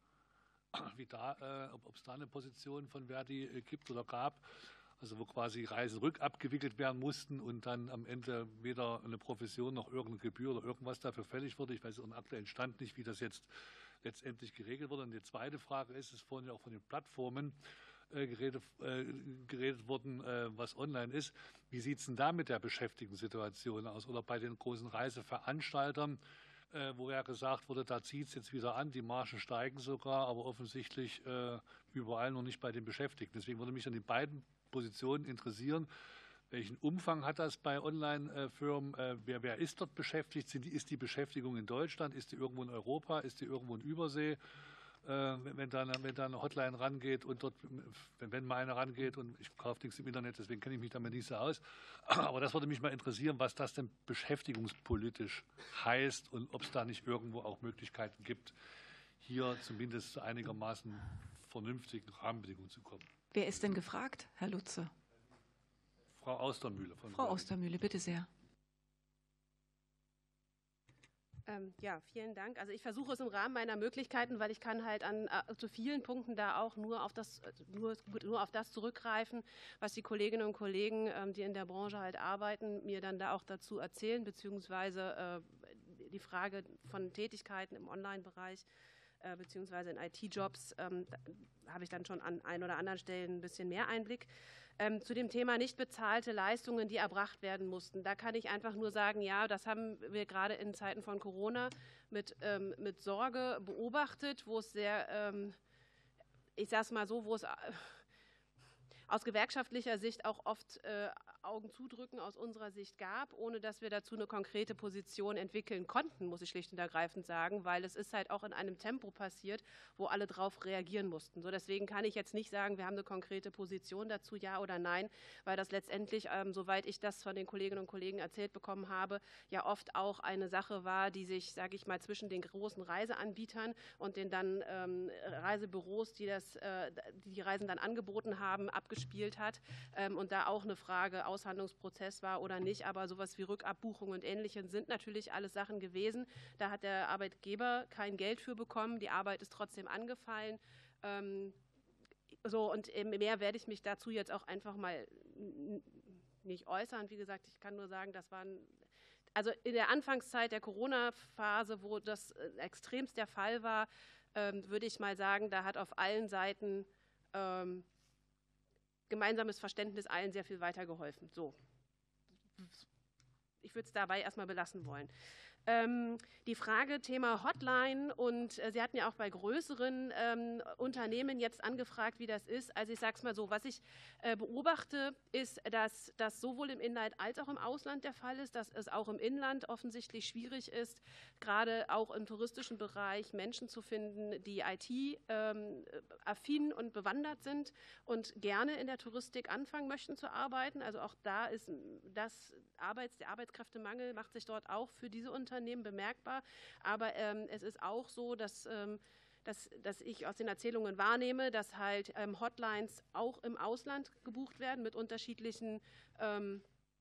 [SPEAKER 12] Ob es da eine Position von Verdi gibt oder gab, also wo quasi Reisen rückabgewickelt werden mussten und dann am Ende weder eine Profession noch irgendeine Gebühr oder irgendwas dafür fällig wurde. Ich weiß im aktuellen Stand nicht, wie das jetzt letztendlich geregelt wurde. Und die zweite Frage ist, es ist vorhin ja auch von den Plattformen geredet worden, was online ist. Wie sieht es denn da mit der Beschäftigungssituation aus? Oder bei den großen Reiseveranstaltern, wo ja gesagt wurde, da zieht es jetzt wieder an, die Margen steigen sogar, aber offensichtlich überall noch nicht bei den Beschäftigten. Deswegen würde mich an die beiden Positionen interessieren. Welchen Umfang hat das bei Online-Firmen? Wer ist dort beschäftigt? Ist die Beschäftigung in Deutschland? Ist die irgendwo in Europa? Ist die irgendwo in Übersee? Wenn da eine Hotline rangeht und dort, wenn mal eine rangeht und ich kaufe nichts im Internet, deswegen kenne ich mich damit nicht so aus. Aber das würde mich mal interessieren, was das denn beschäftigungspolitisch heißt und ob es da nicht irgendwo auch Möglichkeiten gibt, hier zumindest zu einigermaßen vernünftigen Rahmenbedingungen zu kommen.
[SPEAKER 1] Wer ist denn gefragt, Herr Lutze?
[SPEAKER 12] Frau Ostermühle.
[SPEAKER 1] Frau Ostermühle, bitte sehr.
[SPEAKER 13] Ja, vielen Dank. Also ich versuche es im Rahmen meiner Möglichkeiten, weil ich kann halt zu vielen Punkten da auch nur auf das zurückgreifen, was die Kolleginnen und Kollegen, die in der Branche halt arbeiten, mir dann da auch dazu erzählen, beziehungsweise die Frage von Tätigkeiten im Online-Bereich beziehungsweise in IT-Jobs, habe ich dann schon an ein oder anderen Stellen ein bisschen mehr Einblick. Zu dem Thema nicht bezahlte Leistungen, die erbracht werden mussten. Da kann ich einfach nur sagen, ja, das haben wir gerade in Zeiten von Corona mit Sorge beobachtet, wo es sehr, ich sage es mal so, wo es aus gewerkschaftlicher Sicht auch oft Augen zudrücken aus unserer Sicht gab, ohne dass wir dazu eine konkrete Position entwickeln konnten, muss ich schlicht und ergreifend sagen, weil es ist halt auch in einem Tempo passiert, wo alle darauf reagieren mussten. So, deswegen kann ich jetzt nicht sagen, wir haben eine konkrete Position dazu, ja oder nein, weil das letztendlich, soweit ich das von den Kolleginnen und Kollegen erzählt bekommen habe, ja oft auch eine Sache war, die sich, sage ich mal, zwischen den großen Reiseanbietern und den dann Reisebüros, die die Reisen dann angeboten haben, abgespielt hat und da auch eine Frage Aushandlungsprozess war oder nicht, aber sowas wie Rückabbuchung und Ähnliches sind natürlich alles Sachen gewesen. Da hat der Arbeitgeber kein Geld für bekommen, die Arbeit ist trotzdem angefallen. Und mehr werde ich mich dazu jetzt auch einfach mal nicht äußern. Wie gesagt, ich kann nur sagen, also in der Anfangszeit der Corona-Phase, wo das extremst der Fall war, würde ich mal sagen, da hat auf allen Seiten gemeinsames Verständnis allen sehr viel weitergeholfen. So. Ich würde es dabei erstmal belassen wollen. Die Frage Thema Hotline und Sie hatten ja auch bei größeren Unternehmen jetzt angefragt, wie das ist. Also ich sage es mal so, was ich beobachte, ist, dass das sowohl im Inland als auch im Ausland der Fall ist, dass es auch im Inland offensichtlich schwierig ist, gerade auch im touristischen Bereich Menschen zu finden, die IT-affin und bewandert sind und gerne in der Touristik anfangen möchten zu arbeiten. Also auch da ist der Arbeitskräftemangel macht sich dort auch für diese Unternehmen bemerkbar. Aber es ist auch so, dass ich aus den Erzählungen wahrnehme, dass halt Hotlines auch im Ausland gebucht werden mit unterschiedlichen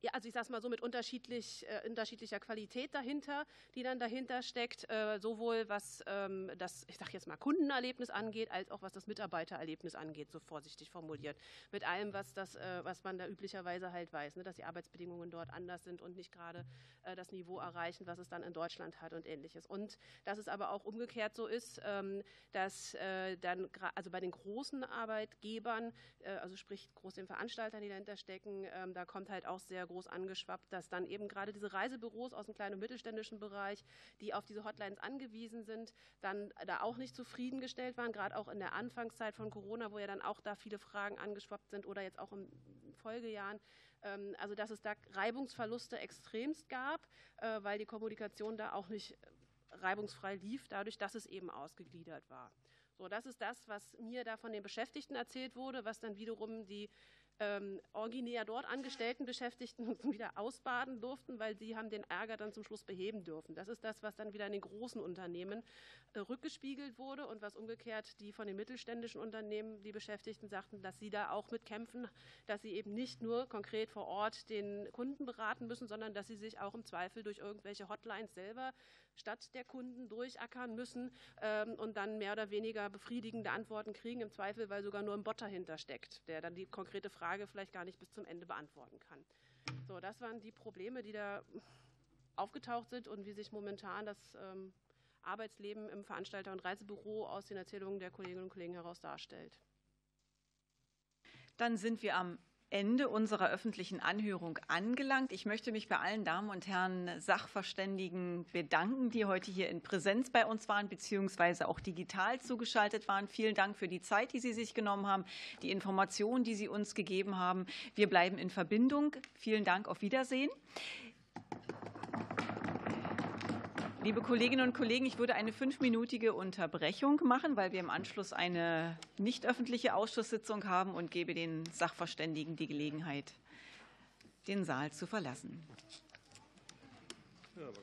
[SPEAKER 13] ja, also ich sage es mal so, mit unterschiedlicher Qualität dahinter, die dann dahinter steckt, sowohl was das, ich sage jetzt mal, Kundenerlebnis angeht, als auch was das Mitarbeitererlebnis angeht, so vorsichtig formuliert. Mit allem, was man da üblicherweise halt weiß, ne, dass die Arbeitsbedingungen dort anders sind und nicht gerade das Niveau erreichen, was es dann in Deutschland hat und Ähnliches. Und dass es aber auch umgekehrt so ist, dass dann, also bei den großen Arbeitgebern, also sprich großen Veranstaltern, die dahinter stecken, da kommt halt auch sehr groß angeschwappt, dass dann eben gerade diese Reisebüros aus dem kleinen und mittelständischen Bereich, die auf diese Hotlines angewiesen sind, dann da auch nicht zufriedengestellt waren, gerade auch in der Anfangszeit von Corona, wo ja dann auch da viele Fragen angeschwappt sind oder jetzt auch in Folgejahren. Also dass es da Reibungsverluste extremst gab, weil die Kommunikation da auch nicht reibungsfrei lief, dadurch, dass es eben ausgegliedert war. So, das ist das, was mir da von den Beschäftigten erzählt wurde, was dann wiederum die originär dort angestellten Beschäftigten wieder ausbaden durften, weil sie haben den Ärger dann zum Schluss beheben dürfen. Das ist das, was dann wieder in den großen Unternehmen rückgespiegelt wurde und was umgekehrt die von den mittelständischen Unternehmen, die Beschäftigten, sagten, dass sie da auch mitkämpfen, dass sie eben nicht nur konkret vor Ort den Kunden beraten müssen, sondern dass sie sich auch im Zweifel durch irgendwelche Hotlines selber statt der Kunden durchackern müssen und dann mehr oder weniger befriedigende Antworten kriegen, im Zweifel, weil sogar nur ein Bot dahinter steckt, der dann die konkrete Frage vielleicht gar nicht bis zum Ende beantworten kann. So, das waren die Probleme, die da aufgetaucht sind und wie sich momentan das Arbeitsleben im Veranstalter- und Reisebüro aus den Erzählungen der Kolleginnen und Kollegen heraus darstellt.
[SPEAKER 1] Dann sind wir am Ende unserer öffentlichen Anhörung angelangt. Ich möchte mich bei allen Damen und Herren Sachverständigen bedanken, die heute hier in Präsenz bei uns waren, beziehungsweise auch digital zugeschaltet waren. Vielen Dank für die Zeit, die Sie sich genommen haben, die Informationen, die Sie uns gegeben haben. Wir bleiben in Verbindung. Vielen Dank, auf Wiedersehen. Liebe Kolleginnen und Kollegen, ich würde eine 5-minütige Unterbrechung machen, weil wir im Anschluss eine nicht öffentliche Ausschusssitzung haben und gebe den Sachverständigen die Gelegenheit, den Saal zu verlassen.